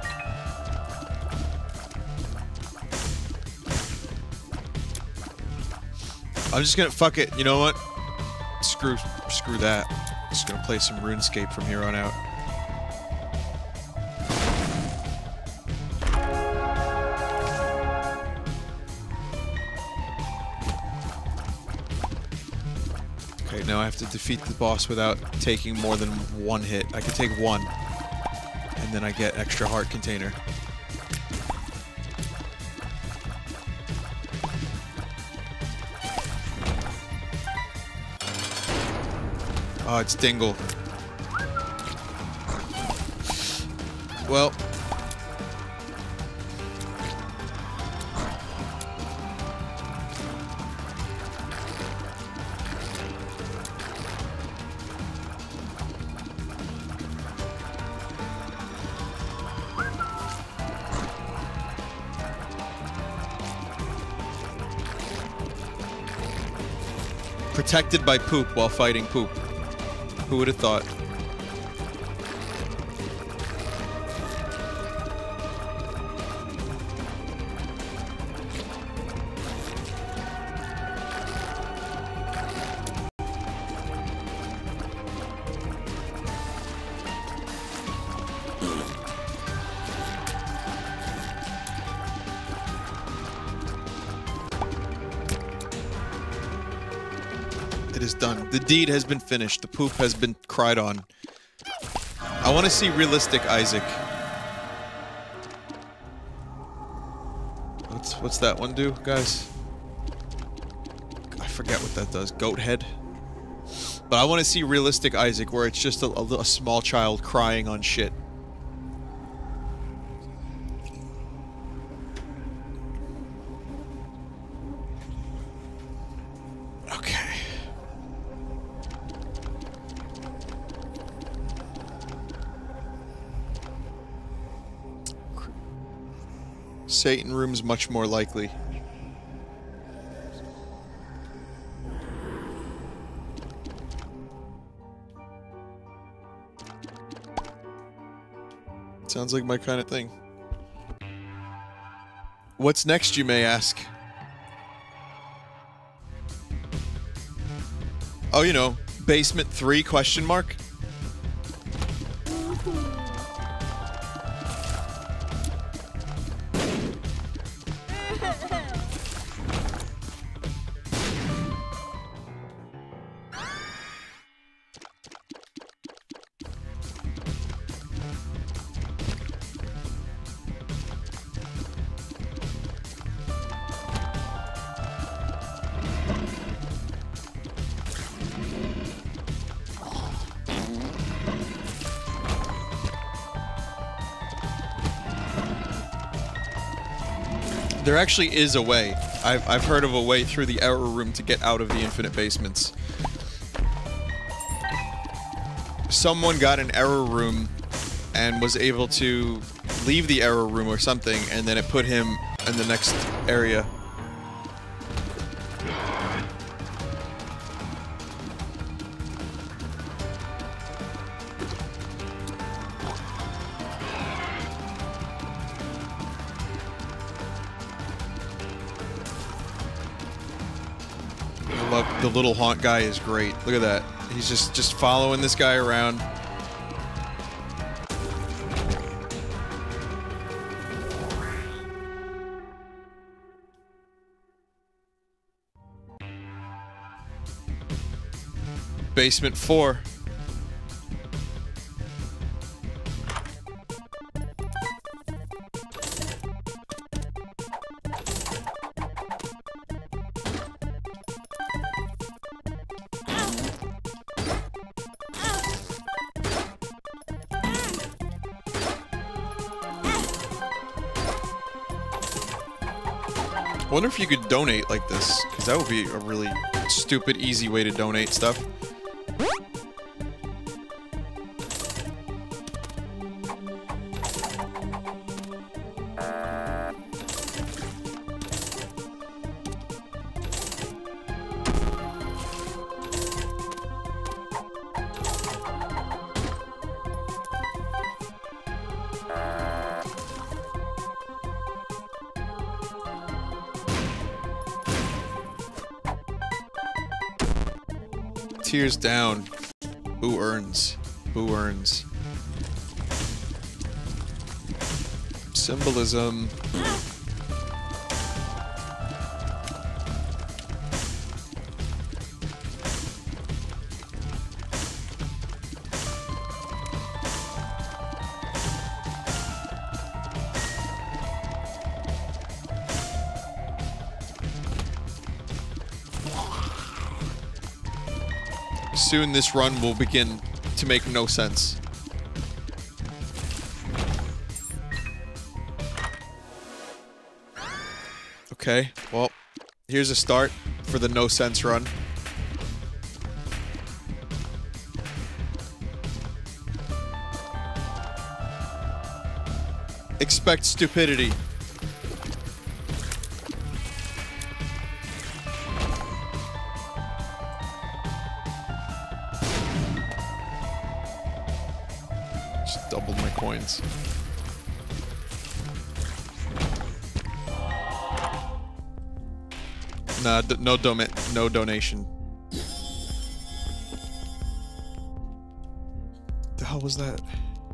I'm just gonna fuck it. You know what? Screw that. I'm just gonna play some RuneScape from here on out. Okay, now I have to defeat the boss without taking more than one hit. I can take one, and then I get extra heart container. Oh, it's Dingle. Well. Protected by poop while fighting poop. Who would have thought? It is done. The deed has been finished. The poop has been cried on. I want to see realistic Isaac. What's that one do, guys? I forget what that does. Goat head? But I want to see realistic Isaac, where it's just a small child crying on shit. Satan room's much more likely. Sounds like my kind of thing. What's next, you may ask? Oh, you know, basement 3 question mark? There actually is a way. I've heard of a way through the error room to get out of the infinite basements. Someone got an error room and was able to leave the error room or something, and then it put him in the next area. The little haunt guy is great. Look at that. He's just following this guy around. Basement 4. I wonder if you could donate like this, because that would be a really stupid, easy way to donate stuff. Tears down. Who earns? Who earns? Symbolism. Soon this run will begin to make no sense. Okay, well, here's a start for the no sense run. Expect stupidity. Doubled my coins. Nah, no donation. The hell was that?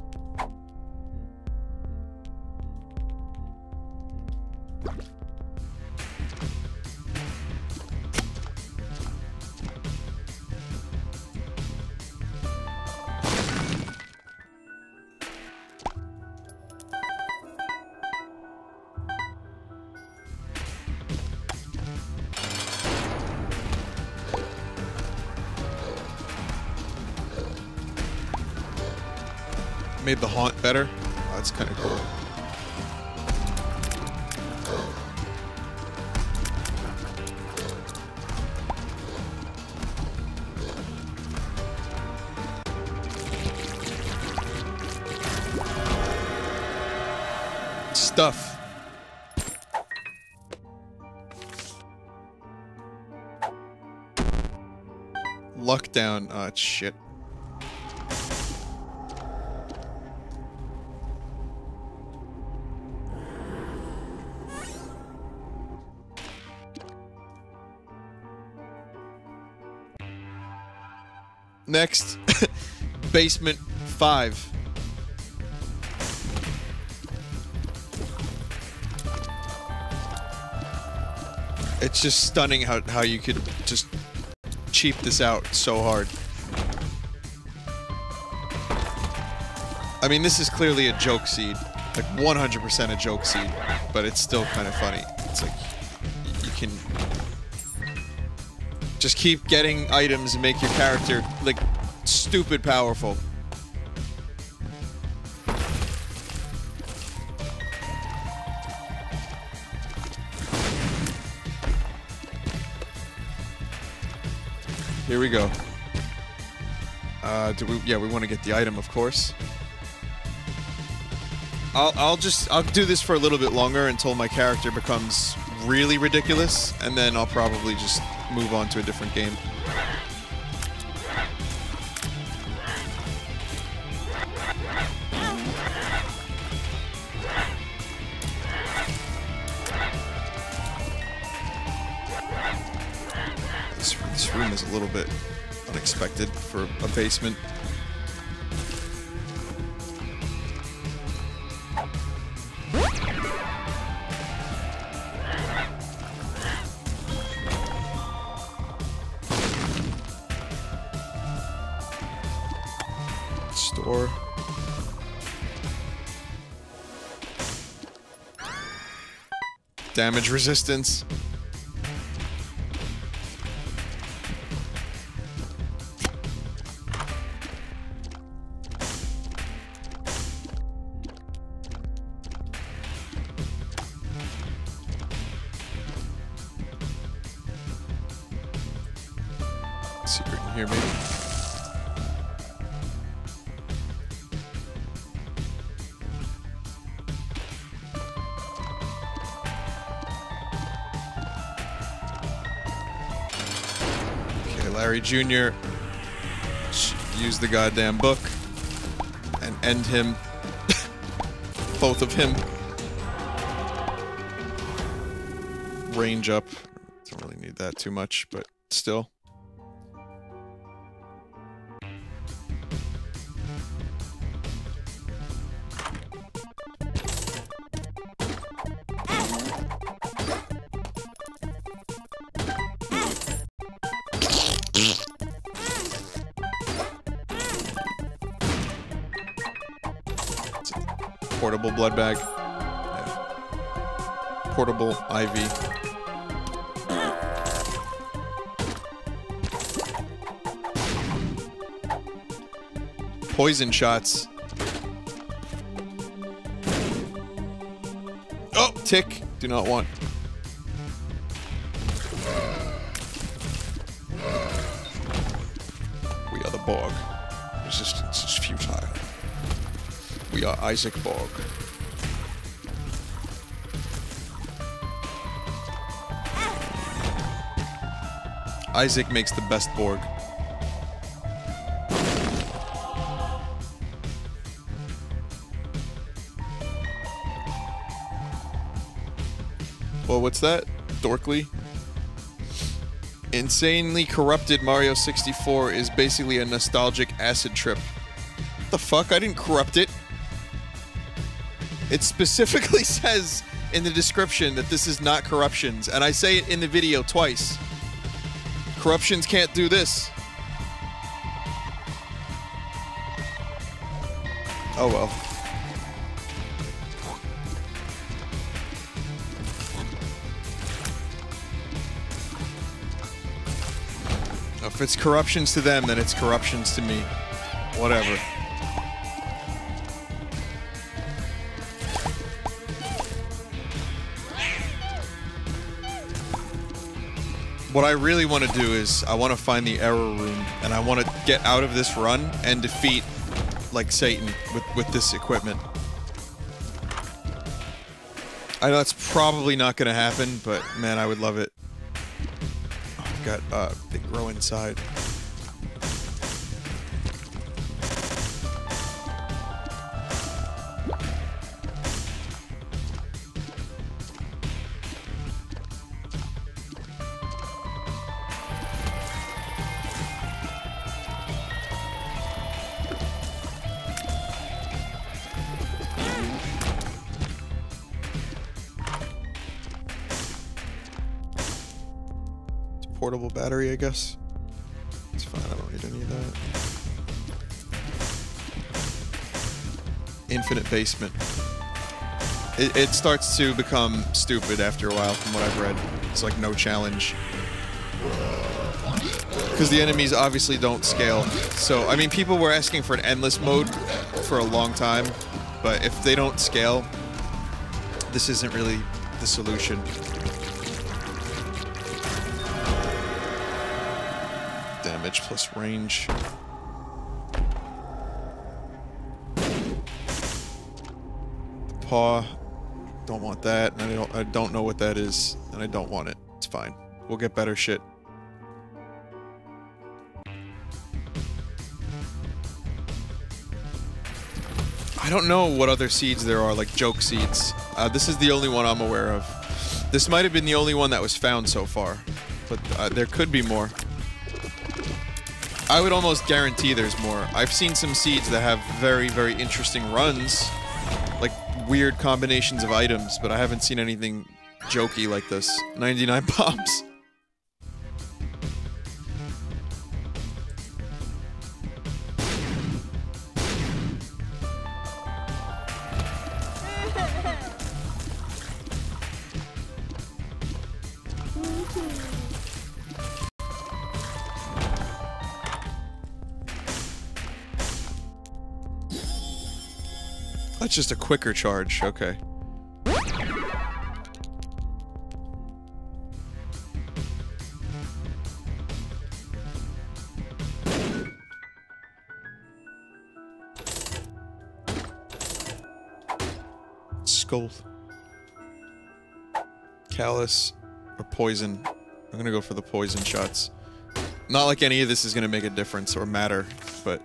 Made the haunt better. Oh, that's kind of cool. Stuff. luck down. Oh, shit. Next, basement 5. It's just stunning how you could just cheap this out so hard. I mean, this is clearly a joke seed. Like 100% a joke seed, but it's still kind of funny. It's like, you can just keep getting items and make your character, like, stupid powerful. Here we go. Yeah, we want to get the item, of course. I'll do this for a little bit longer until my character becomes really ridiculous, and then I'll probably just move on to a different game. This room is a little bit unexpected for a basement. Store. Damage resistance. Secret in here, maybe. Okay, Larry Jr. Use the goddamn book and end him. Both of him. Range up. Don't really need that too much, but still. Portable blood bag. Yeah. Portable IV. Poison shots. Oh, tick. Do not want. We are the Borg. Resistance is futile. We are Isaac Borg. Isaac makes the best Borg. Well, what's that? Dorkly? Insanely corrupted Mario 64 is basically a nostalgic acid trip. What the fuck? I didn't corrupt it. It specifically says in the description that this is not Corruptions, and I say it in the video twice. Corruptions can't do this. Oh well. If it's Corruptions to them, then it's Corruptions to me. Whatever. What I really want to do is, I want to find the error room, and I want to get out of this run and defeat, like, Satan with this equipment. I know that's probably not going to happen, but, man, I would love it. Oh, I've got, they grow inside. portable battery, I guess. It's fine, I don't need any of that. Infinite basement. It starts to become stupid after a while from what I've read. It's like no challenge. Because the enemies obviously don't scale. So, I mean, people were asking for an endless mode for a long time, but if they don't scale, this isn't really the solution. Damage plus range. The paw. Don't want that, and I don't know what that is, and I don't want it. It's fine. We'll get better shit. I don't know what other seeds there are, like joke seeds. This is the only one I'm aware of. This might have been the only one that was found so far, but there could be more. I would almost guarantee there's more. I've seen some seeds that have very, very interesting runs, like weird combinations of items, but I haven't seen anything jokey like this. 99 bombs. That's just a quicker charge, okay. Skull. Callus or poison. I'm gonna go for the poison shots. Not like any of this is gonna make a difference or matter, but...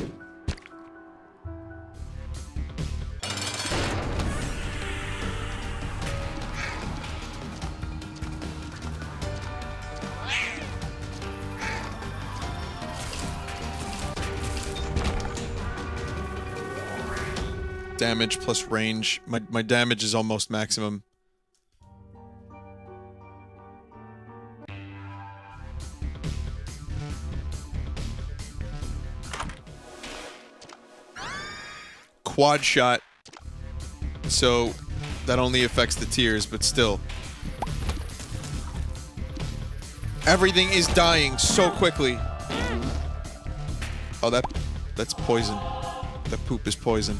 Damage plus range. My damage is almost maximum. Quad shot. So that only affects the tiers, but still. Everything is dying so quickly. Oh, that's poison. That poop is poison.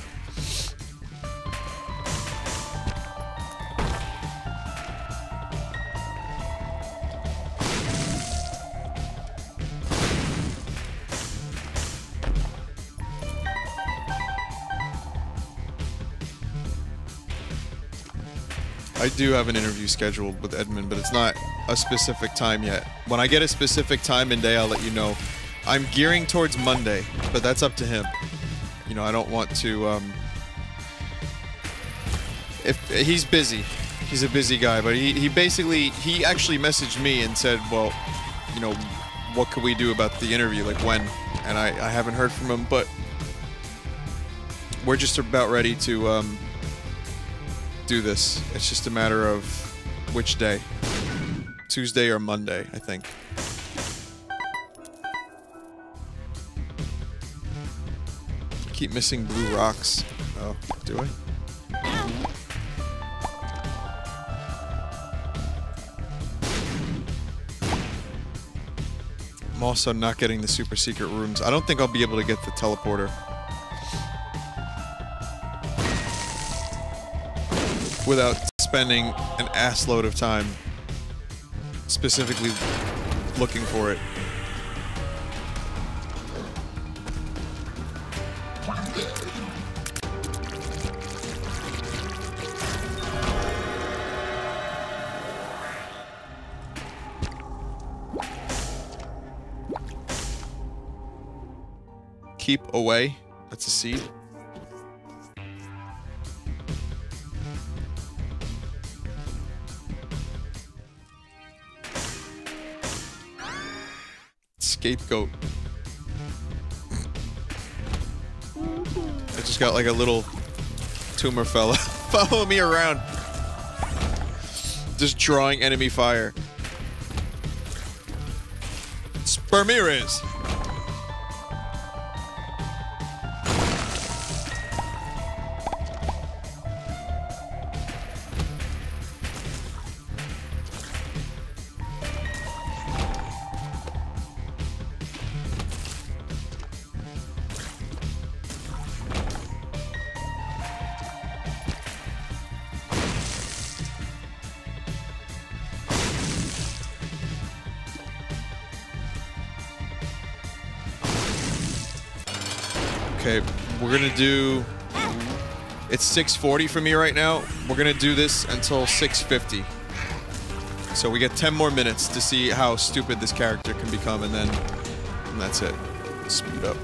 I do have an interview scheduled with Edmund, but it's not a specific time yet. When I get a specific time and day, I'll let you know. I'm gearing towards Monday, but that's up to him. You know, I don't want to, if he's busy. He's a busy guy, but he actually messaged me and said, well, you know, what could we do about the interview, like when? And I haven't heard from him, but we're just about ready to, do this. It's just a matter of which day. Tuesday or Monday, I think. I keep missing blue rocks. Oh, do I? I'm also not getting the super secret rooms. I don't think I'll be able to get the teleporter without spending an assload of time specifically looking for it. Keep away. That's a seed. Scapegoat. I just got like a little tumor fella follow me around. Just drawing enemy fire. Bermires. Okay, we're gonna do... It's 6:40 for me right now. We're gonna do this until 6:50. So we get 10 more minutes to see how stupid this character can become, and then that's it. Speed up.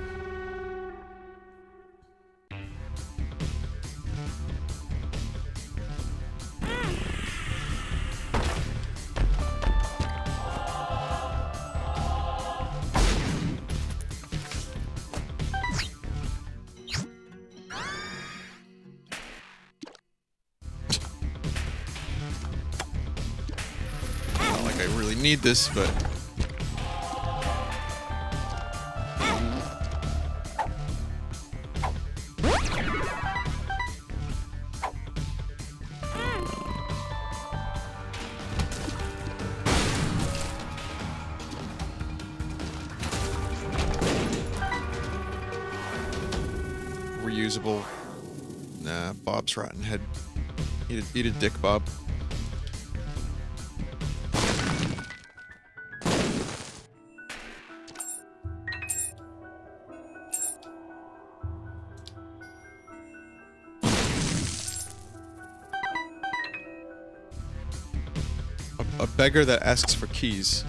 I really need this, but... Reusable. Nah, Bob's rotten head. Eat a dick, Bob. A beggar that asks for keys.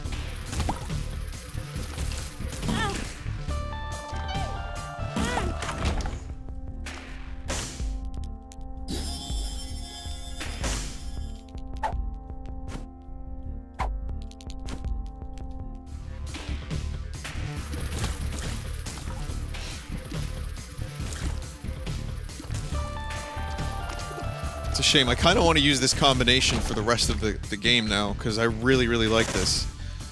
It's a shame. I kind of want to use this combination for the rest of the game now, because I really, really like this.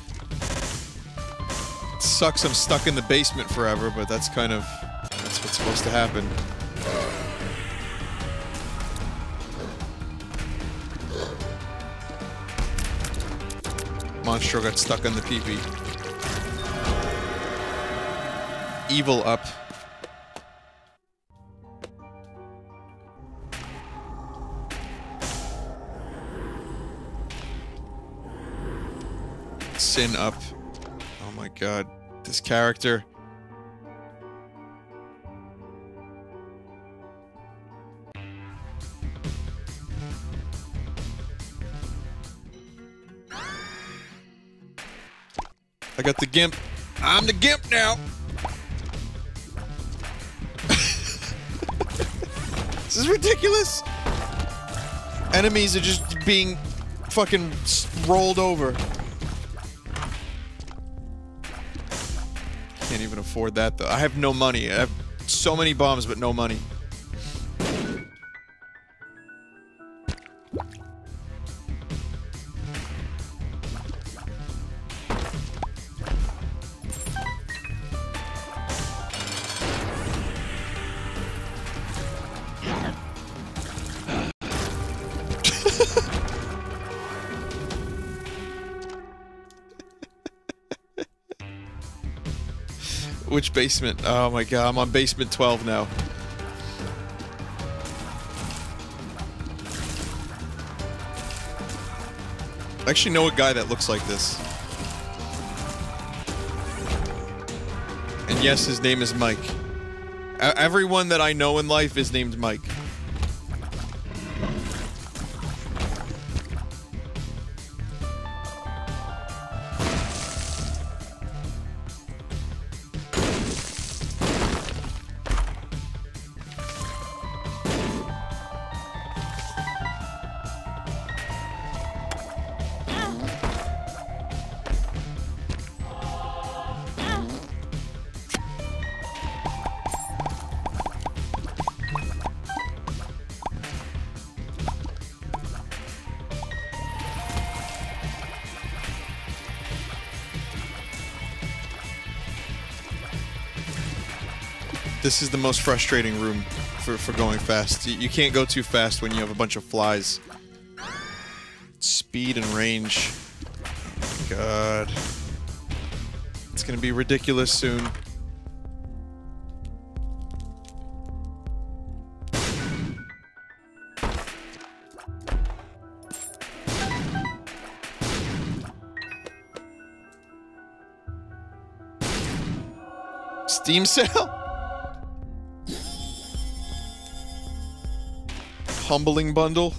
It sucks I'm stuck in the basement forever, but that's kind of... that's what's supposed to happen. Monstro got stuck on the peepee. Evil up. Sin up. Oh my god. This character. I got the gimp. I'm the gimp now. This is ridiculous. Enemies are just being fucking rolled over. Can't even afford that though. I have no money. I have so many bombs but no money. Which basement? Oh my god, I'm on basement 12 now. I actually know a guy that looks like this. And yes, his name is Mike. Everyone that I know in life is named Mike. This is the most frustrating room for going fast. You can't go too fast when you have a bunch of flies. Speed and range. God. It's gonna be ridiculous soon. Steam sale? Humbling bundle?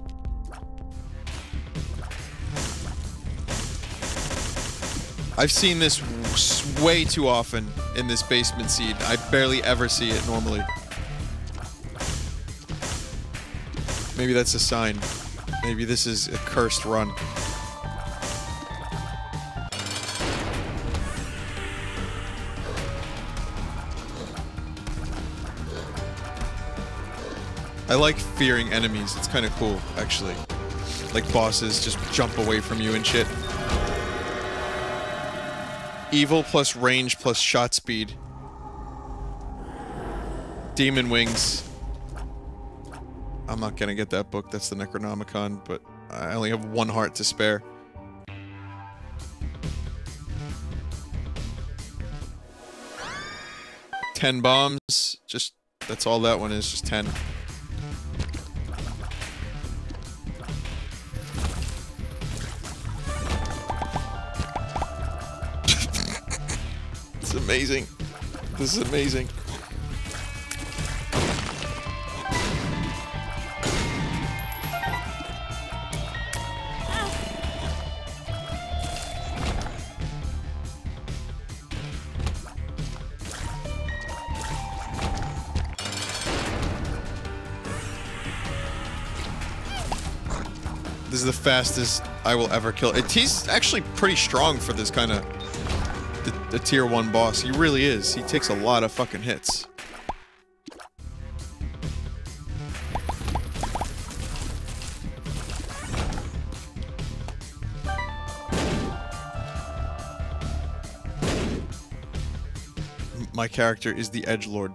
I've seen this way too often in this basement seed. I barely ever see it normally. Maybe that's a sign. Maybe this is a cursed run. I like fearing enemies. It's kind of cool, actually. Like bosses just jump away from you and shit. Evil plus range plus shot speed. Demon wings. I'm not gonna get that book. That's the Necronomicon, but I only have 1 heart to spare. $10 bombs. Just, that's all that one is, just 10. This is amazing. This is amazing. This is the fastest I will ever kill. He's actually pretty strong for this kind of the tier 1 boss. He really is. He takes a lot of fucking hits. My character is the Edgelord.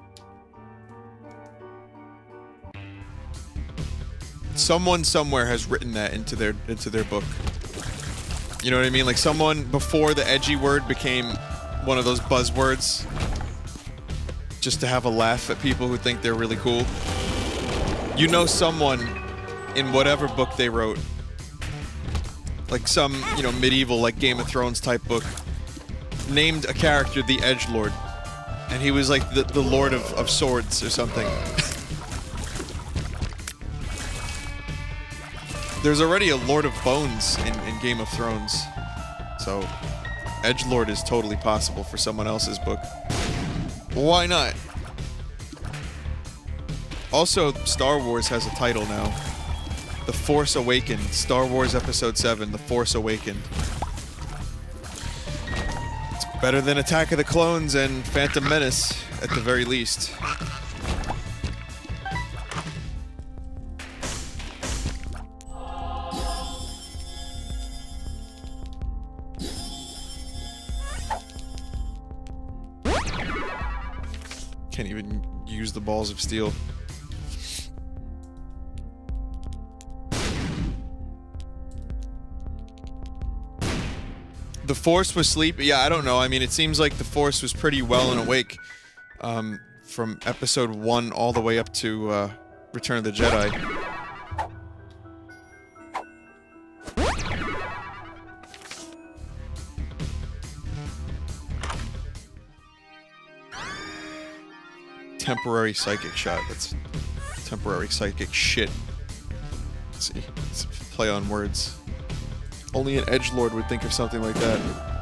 Someone somewhere has written that into their book. You know what I mean? Like someone before the edgy word became one of those buzzwords, just to have a laugh at people who think they're really cool. You know, someone in whatever book they wrote, like some, you know, medieval, like Game of Thrones type book, named a character the Edgelord, and he was like the Lord of Swords or something. There's already a Lord of Bones in Game of Thrones, so Edgelord is totally possible for someone else's book. Why not? Also, Star Wars has a title now. The Force Awakened. Star Wars Episode 7, The Force Awakened. It's better than Attack of the Clones and Phantom Menace, at the very least. Can't even use the balls of steel. The Force was sleepy. Yeah, I don't know. I mean, it seems like the Force was pretty well and awake from Episode 1 all the way up to Return of the Jedi. Temporary psychic shot. That's temporary psychic shit. Let's see. It's a play on words. Only an edgelord would think of something like that.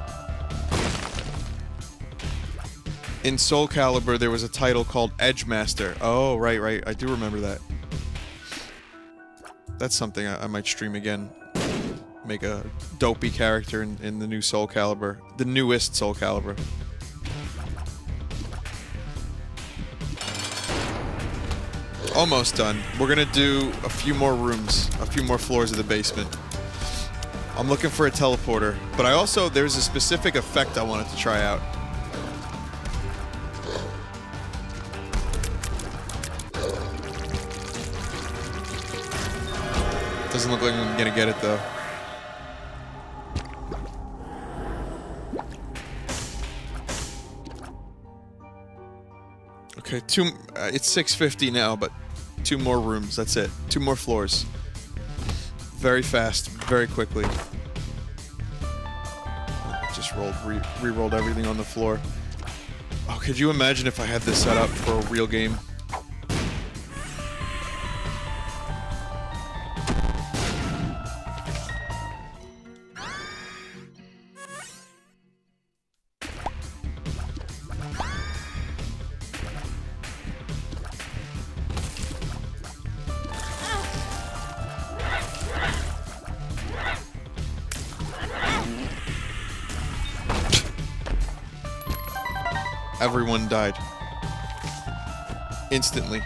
In Soul Calibur, there was a title called Edgemaster. Oh, right. I do remember that. That's something I might stream again. Make a dopey character in the new Soul Calibur. The newest Soul Calibur. Almost done. We're gonna do a few more rooms, a few more floors of the basement. I'm looking for a teleporter, but I also, there's a specific effect I wanted to try out. Doesn't look like I'm gonna get it though. Okay, it's 6:50 now, but 2 more rooms, that's it. 2 more floors. Very fast, very quickly. Just re-rolled everything on the floor. Oh, could you imagine if I had this set up for a real game? Everyone died. Instantly.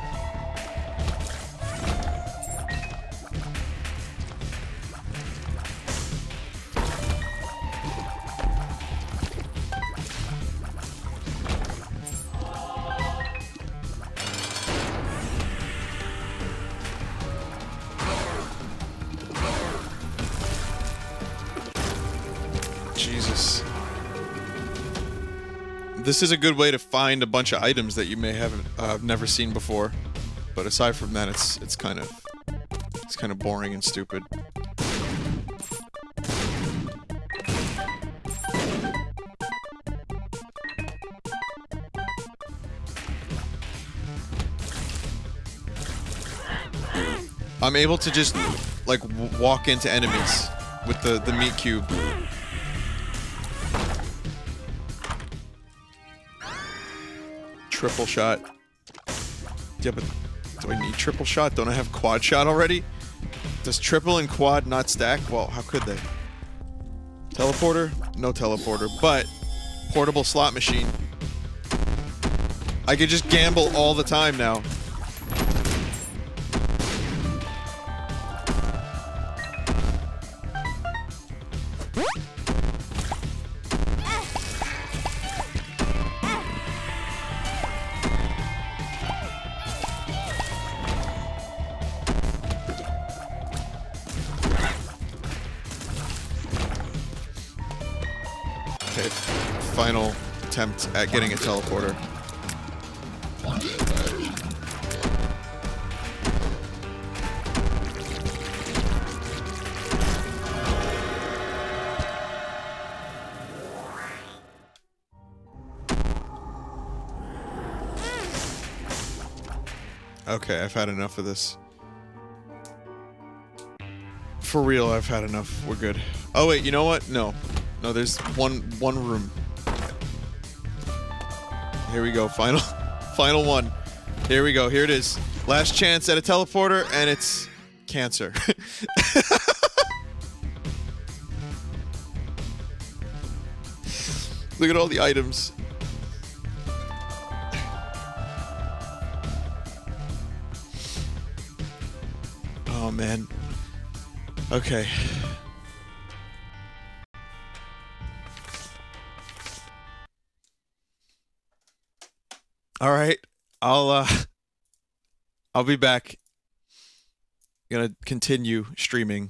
Jesus. This is a good way to find a bunch of items that you may have never seen before, but aside from that, it's kind of boring and stupid. I'm able to just like walk into enemies with the meat cube. Triple shot. Yeah, but do I need triple shot? Don't I have quad shot already? Does triple and quad not stack? Well, how could they? Teleporter? No teleporter, but portable slot machine. I could just gamble all the time now. Okay, final attempt at getting a teleporter. Okay, I've had enough of this. For real, I've had enough. We're good. Oh wait, you know what? No. No, there's one room. Here we go, final one. Here we go, here it is. Last chance at a teleporter, and it's cancer. Look at all the items. Oh man. Okay. All right, I'll be back. Gonna continue streaming.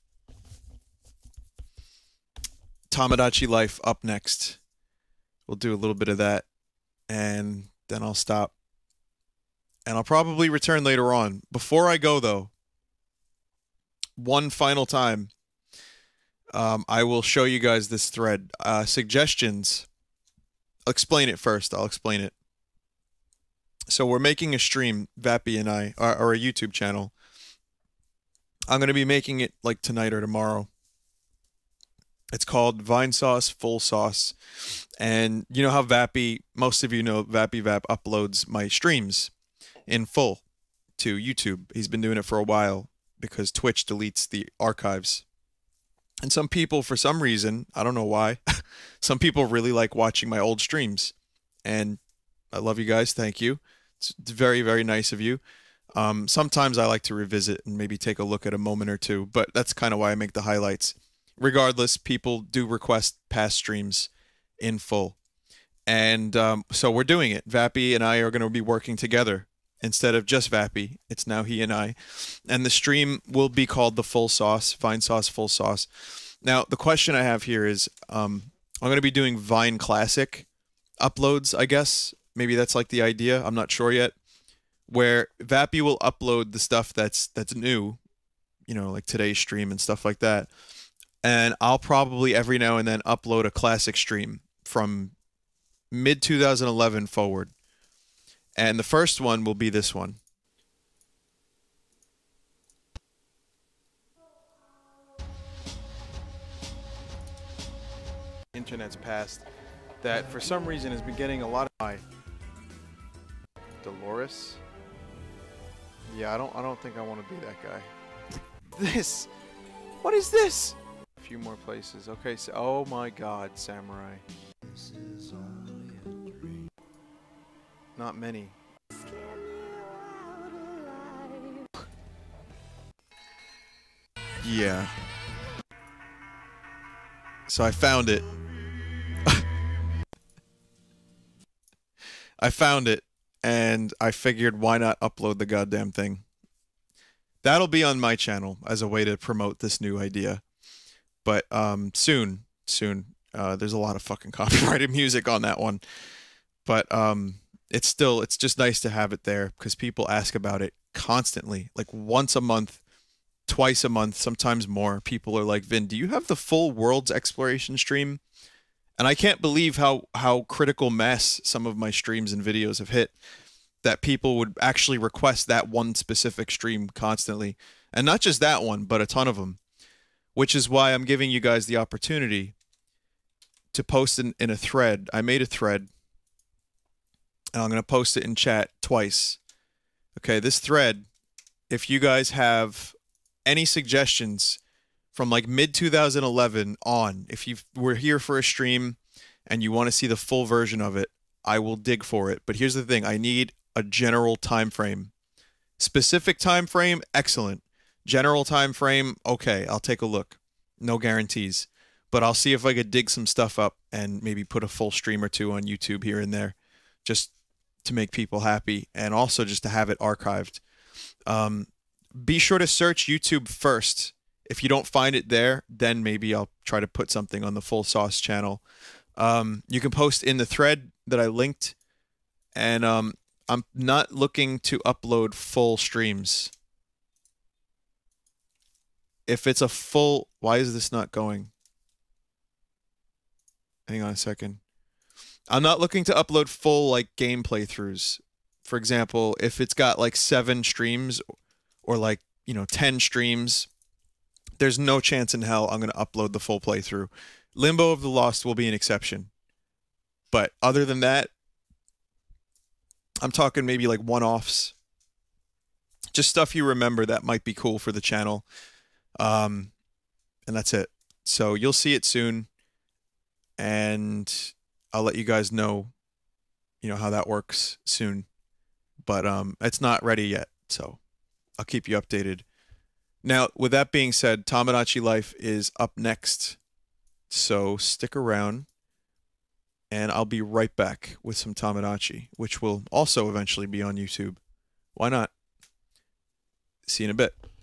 Tomodachi Life up next. We'll do a little bit of that, and then I'll stop. And I'll probably return later on. Before I go, though, one final time, I will show you guys this thread. Suggestions. I'll explain it first. I'll explain it. So we're making a stream, Vappy and I, or a YouTube channel. I'm going to be making it like tonight or tomorrow. It's called Vinesauce Full Sauce. And you know how Vappy, most of you know Vappy Vap uploads my streams in full to YouTube. He's been doing it for a while because Twitch deletes the archives. And some people, for some reason, I don't know why, some people really like watching my old streams. And I love you guys. Thank you. It's very, very nice of you. Sometimes I like to revisit and maybe take a look at a moment or two, but that's kind of why I make the highlights. Regardless, people do request past streams in full. And so we're doing it. Vappy and I are going to be working together instead of just Vappy. It's now he and I. And the stream will be called The Full Sauce, Vine Sauce Full Sauce. Now, the question I have here is, I'm going to be doing Vine Classic uploads, I guess. Maybe that's like the idea. I'm not sure yet. Where Vappy will upload the stuff that's new, you know, like today's stream and stuff like that. And I'll probably every now and then upload a classic stream from mid 2011 forward. And the first one will be this one. Internet's past that for some reason has been getting a lot of Dolores. Yeah, I don't think I want to be that guy. This. What is this? A few more places. Okay, so oh my god, Samurai. This is only a dream. Not many. Yeah. So I found it. I found it, and I figured why not upload the goddamn thing. That'll be on my channel as a way to promote this new idea. But soon. There's a lot of fucking copyrighted music on that one. But it's just nice to have it there because people ask about it constantly. Like once a month, twice a month, sometimes more. People are like, Vin, do you have the full world's exploration stream? And I can't believe how critical mass some of my streams and videos have hit, that people would actually request that one specific stream constantly. And not just that one, but a ton of them. Which is why I'm giving you guys the opportunity to post in a thread. I made a thread, and I'm going to post it in chat twice. Okay, this thread, if you guys have any suggestions from like mid-2011 on, if you were here for a stream and you want to see the full version of it, I will dig for it. But here's the thing, I need a general time frame. Specific time frame, excellent. General time frame, okay, I'll take a look. No guarantees. But I'll see if I could dig some stuff up and maybe put a full stream or two on YouTube here and there, just to make people happy and also just to have it archived. Be sure to search YouTube first. If you don't find it there, then maybe I'll try to put something on the Full Sauce channel. You can post in the thread that I linked, and I'm not looking to upload full streams. If it's a full... Why is this not going? Hang on a second. I'm not looking to upload full, like, game playthroughs. For example, if it's got, like, 7 streams or, like, you know, 10 streams, there's no chance in hell I'm going to upload the full playthrough. Limbo of the Lost will be an exception. But other than that, I'm talking maybe, like, one-offs. Just stuff you remember that might be cool for the channel. And that's it. So you'll see it soon, and I'll let you guys know, you know, how that works soon. But it's not ready yet, so I'll keep you updated. Now, with that being said, Tomodachi Life is up next, so stick around, and I'll be right back with some Tomodachi, which will also eventually be on YouTube. Why not? See you in a bit.